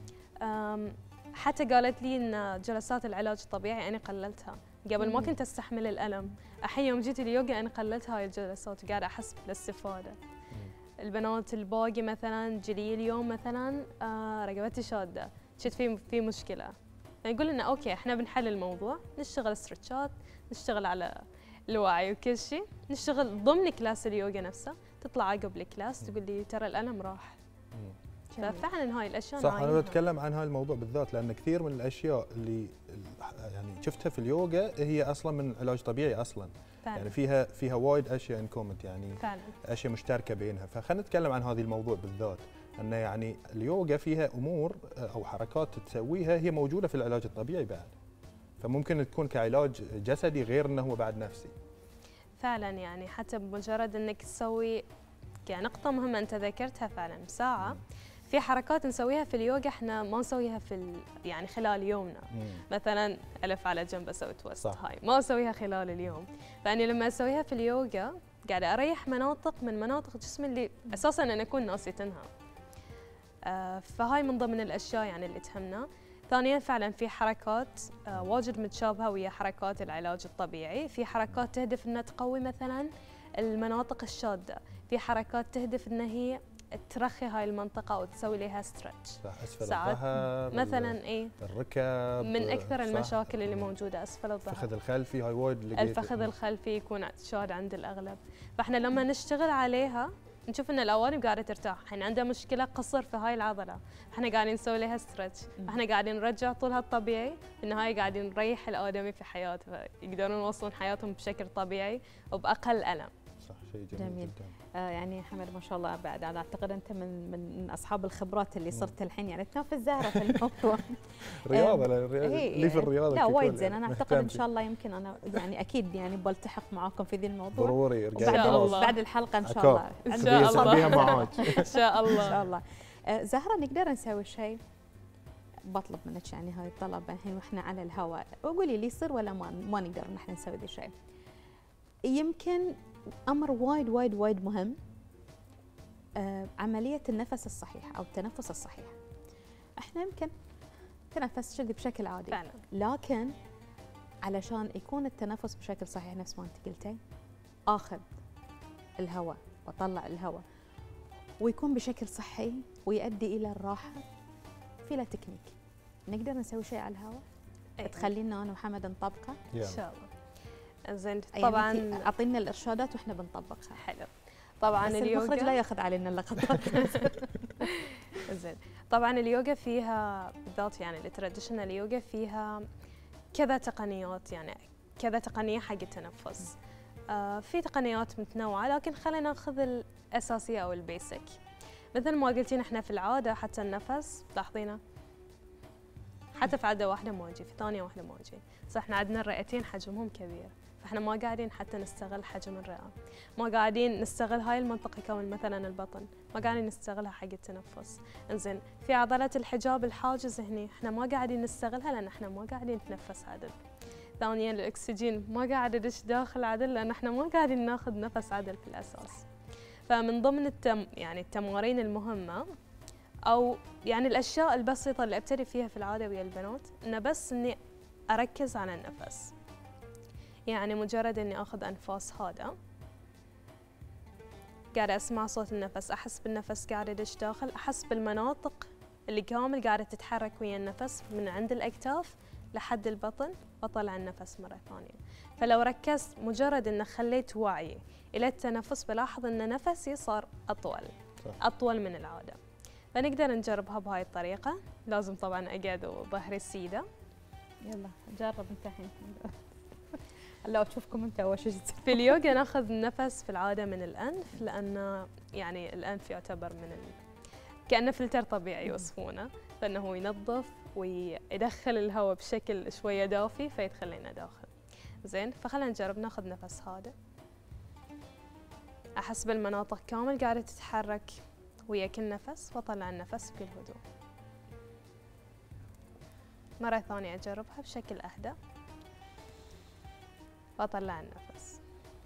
حتى قالت لي ان جلسات العلاج الطبيعي انا قللتها، قبل ما كنت استحمل الالم، الحين يوم جيت اليوغا انا قللت هاي الجلسات وقاعده احس بالاستفاده. البنات الباقي مثلا جلي اليوم مثلا رقبتي شاده، شفت في مشكله، نقول لنا اوكي احنا بنحل الموضوع، نشتغل استرتشات، نشتغل على الوعي وكل شيء، نشتغل ضمن كلاس اليوغا نفسه، تطلع عقب الكلاس تقول لي ترى الالم راح. ففعلا هاي الاشياء صح. انا بتكلم عن هاي الموضوع بالذات لان كثير من الاشياء اللي يعني شفتها في اليوغا هي اصلا من علاج طبيعي اصلا. فعلا. يعني فيها وايد اشياء انكومنت، يعني فعلا. اشياء مشتركه بينها. فخلينا نتكلم عن هذا الموضوع بالذات، انه يعني اليوغا فيها امور او حركات تسويها هي موجوده في العلاج الطبيعي بعد، فممكن تكون كعلاج جسدي غير انه هو بعد نفسي. فعلا يعني حتى بمجرد انك تسوي نقطه مهمه انت ذكرتها فعلا، ساعه في حركات نسويها في اليوغا احنا ما نسويها في يعني خلال يومنا. مثلا الف على جنب اسوي تويست، هاي ما اسويها خلال اليوم. فاني لما اسويها في اليوغا قاعده اريح مناطق من مناطق جسمي اللي اساسا انا اكون ناسيتنها. فهاي من ضمن الاشياء يعني اللي تهمنا. ثانيا فعلا في حركات واجد متشابهه ويا حركات العلاج الطبيعي، في حركات تهدف انها تقوي مثلا المناطق الشاده، في حركات تهدف ان هي ترخي هاي المنطقة وتسوي لها ستريتش. أسفل الظهر مثلا الركب، من أكثر المشاكل اللي موجودة أسفل الظهر. الفخذ الخلفي هاي وايد الفخذ الخلفي يكون شاد عند الأغلب، فإحنا لما نشتغل عليها نشوف ان الاواني قاعده ترتاح، الحين عندها مشكله قصر في هاي العضله، احنا قاعدين نسوي لها ستريتش، احنا قاعدين نرجع طولها الطبيعي، في النهايه قاعدين نريح الادمي في حياته، يقدرون يوصلون حياتهم بشكل طبيعي وباقل الم. صح، شيء جميل جدا. يعني حمد ما شاء الله بعد انا اعتقد انت من اصحاب الخبرات اللي صرت الحين يعني تنافس زهره في الموضوع. رياضه اللي في الرياضه لا وايد زين، انا اعتقد ان شاء الله يمكن انا يعني اكيد يعني بلتحق معاكم في ذي الموضوع ضروري بعد الحلقه ان شاء الله. ان شاء الله معاك ان شاء الله ان شاء الله. زهره نقدر نسوي شيء؟ بطلب منك يعني هاي الطلب الحين واحنا على الهواء، وقولي لي يصير ولا ما نقدر نحن نسوي ذي الشيء. يمكن امر وايد وايد وايد مهم، عمليه النفس الصحيح او التنفس الصحيح. احنا يمكن تنفس كذي بشكل عادي فعلا، لكن علشان يكون التنفس بشكل صحيح نفس ما انت قلتي، اخذ الهواء واطلع الهواء ويكون بشكل صحي ويؤدي الى الراحه، في له تكنيك نقدر نسوي شيء على الهواء تخلينا انا وحمد نطبقه ان شاء الله. زين طبعا اعطينا الارشادات واحنا بنطبقها. حلو. طبعا اليوغا المخرج لا ياخذ علينا اللقطات. زين طبعا اليوغا فيها بالذات يعني التراديشنال يوغا فيها كذا تقنيات، يعني كذا تقنيه حق التنفس. في تقنيات متنوعه لكن خلينا ناخذ الاساسيه او البيسك. مثل ما قلتين احنا في العاده حتى النفس تلاحظينه حتى في عاده واحده ما يجي، في ثانيه واحده ما يجي، صح احنا عندنا الرئتين حجمهم كبير، فاحنا ما قاعدين حتى نستغل حجم الرئه، ما قاعدين نستغل هاي المنطقه كون مثلا البطن، ما قاعدين نستغلها حق التنفس. انزين في عضله الحجاب الحاجز هني احنا ما قاعدين نستغلها لان احنا ما قاعدين نتنفس عدل. ثانيا الاكسجين ما قاعد يدش داخل عدل لان احنا ما قاعدين ناخذ نفس عدل في الاساس. فمن ضمن يعني التمارين المهمه او يعني الاشياء البسيطه اللي ابتدي فيها في العاده ويا البنات انه بس اني اركز على النفس، يعني مجرد اني اخذ انفاس هذا قاعده اسمع صوت النفس، احس بالنفس قاعد يدش داخل، احس بالمناطق اللي كامل قاعده تتحرك ويا النفس من عند الاكتاف لحد البطن، واطلع النفس مره ثانيه. فلو ركزت مجرد ان خليت وعي الى التنفس بلاحظ ان نفسي صار اطول من العاده. فنقدر نجربها بهاي الطريقه، لازم طبعا اقعد وظهري السيده. يلا جرب انت الحين. هلا اشوفكم انت اول شيء. في اليوغا ناخذ نفس في العاده من الانف، لان يعني الانف يعتبر كانه فلتر طبيعي يوصفونه، فانه هو ينظف ويدخل الهواء بشكل شويه دافي فيدخل لنا داخل. زين فخلينا نجرب ناخذ نفس هذا، احس بالمناطق كامل قاعده تتحرك ويا كل نفس، واطلع النفس بكل هدوء. مره ثانيه اجربها بشكل اهدى، واطلع النفس.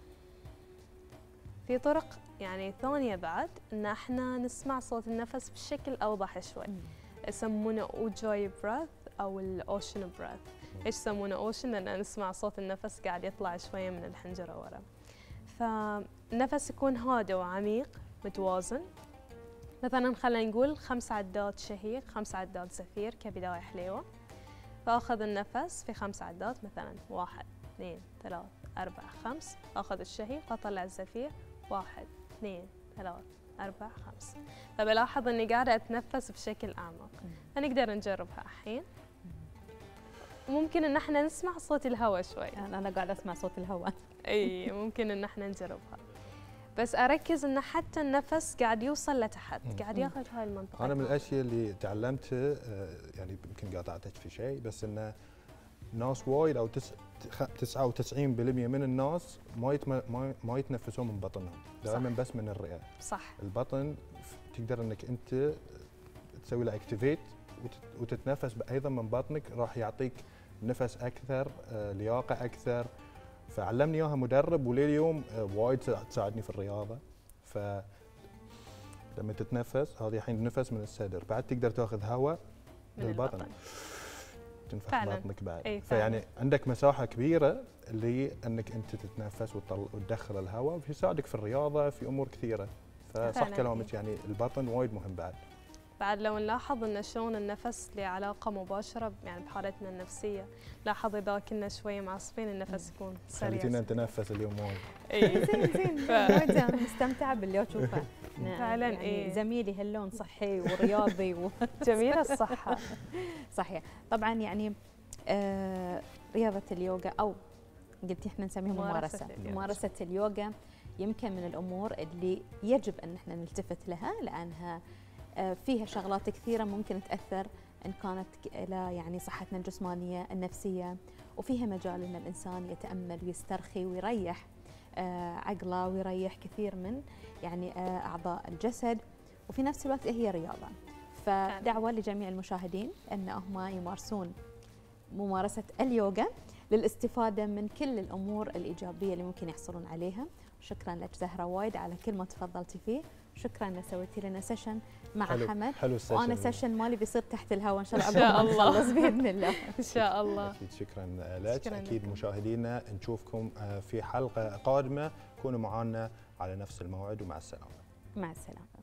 في طرق يعني ثانيه بعد ان احنا نسمع صوت النفس بشكل اوضح شوي، يسمونه اوجاي براث او الاوشن براث. ايش يسمونه اوشن؟ لان نسمع صوت النفس قاعد يطلع شويه من الحنجره ورا. فالنفس يكون هادئ وعميق متوازن. مثلا خلينا نقول 5 عدات شهيق 5 عدات زفير كبدايه حليوه. فاخذ النفس في 5 عدات، مثلا 1 2 3 4 5، اخذ الشهيق واطلع الزفير 1 2 3 4 5. فبلاحظ اني قاعده اتنفس بشكل اعمق. فنقدر نجربها الحين. ممكن ان احنا نسمع صوت الهواء شوي. انا قاعده اسمع صوت الهواء. اي ممكن ان احنا نجربها، بس اركز ان حتى النفس قاعد يوصل لتحت، قاعد ياخذ هاي المنطقه. انا من الاشياء اللي تعلمتها يعني يمكن قاطعتك في شيء، بس انه ناس وايد او 99% من الناس ما يتنفسون من بطنهم، دائما بس من الرئه. صح. البطن تقدر انك انت تسوي له اكتيفيت وتتنفس ايضا من بطنك، راح يعطيك نفس اكثر، لياقه اكثر. فعلمني اياها مدرب ولليوم وايد تساعدني في الرياضه. ف لما تتنفس هذه الحين نفس من الصدر، بعد تقدر تاخذ هواء من البطن تنفخ بطنك بعد. فيعني عندك مساحه كبيره اللي انك انت تتنفس وتدخل الهواء، ويساعدك في الرياضه في امور كثيره. فصح كلامك، يعني البطن وايد مهم بعد لو نلاحظ ان شلون النفس له علاقه مباشره يعني بحالتنا النفسيه. لاحظ اذا كنا شويه معصبين النفس يكون سريع. خليتينا نتنفس اليوم وايد. اي زين وايد انا مستمتعه باللي اشوفه. احنا فعلاً يعني إيه. زميلي هاللون صحي ورياضي جميله الصحه. صحيح. طبعا يعني رياضه اليوغا او قلتي احنا نسميها ممارسه اليوغا يمكن من الامور اللي يجب ان احنا نلتفت لها، لانها فيها شغلات كثيره ممكن تاثر ان كانت الى يعني صحتنا الجسمانيه النفسيه، وفيها مجال ان الانسان يتامل ويسترخي ويريح عقله ويريح كثير من يعني اعضاء الجسد، وفي نفس الوقت هي رياضه. فدعوه لجميع المشاهدين ان هم يمارسون ممارسه اليوغا للاستفاده من كل الامور الايجابيه اللي ممكن يحصلون عليها. شكرا لك زهره وايد على كل ما تفضلتي فيه، شكرا ان سويتي لنا سيشن مع حمد. حلو السيشن، وانا سيشن مالي بيصير تحت الهواء ان شاء الله إن شاء قبل ما نخلص باذن الله. ان شاء الله. اكيد شكرا لك. شكراً اكيد لكم. مشاهدينا نشوفكم في حلقه قادمه، كونوا معنا على نفس الموعد ومع السلامه. مع السلامه.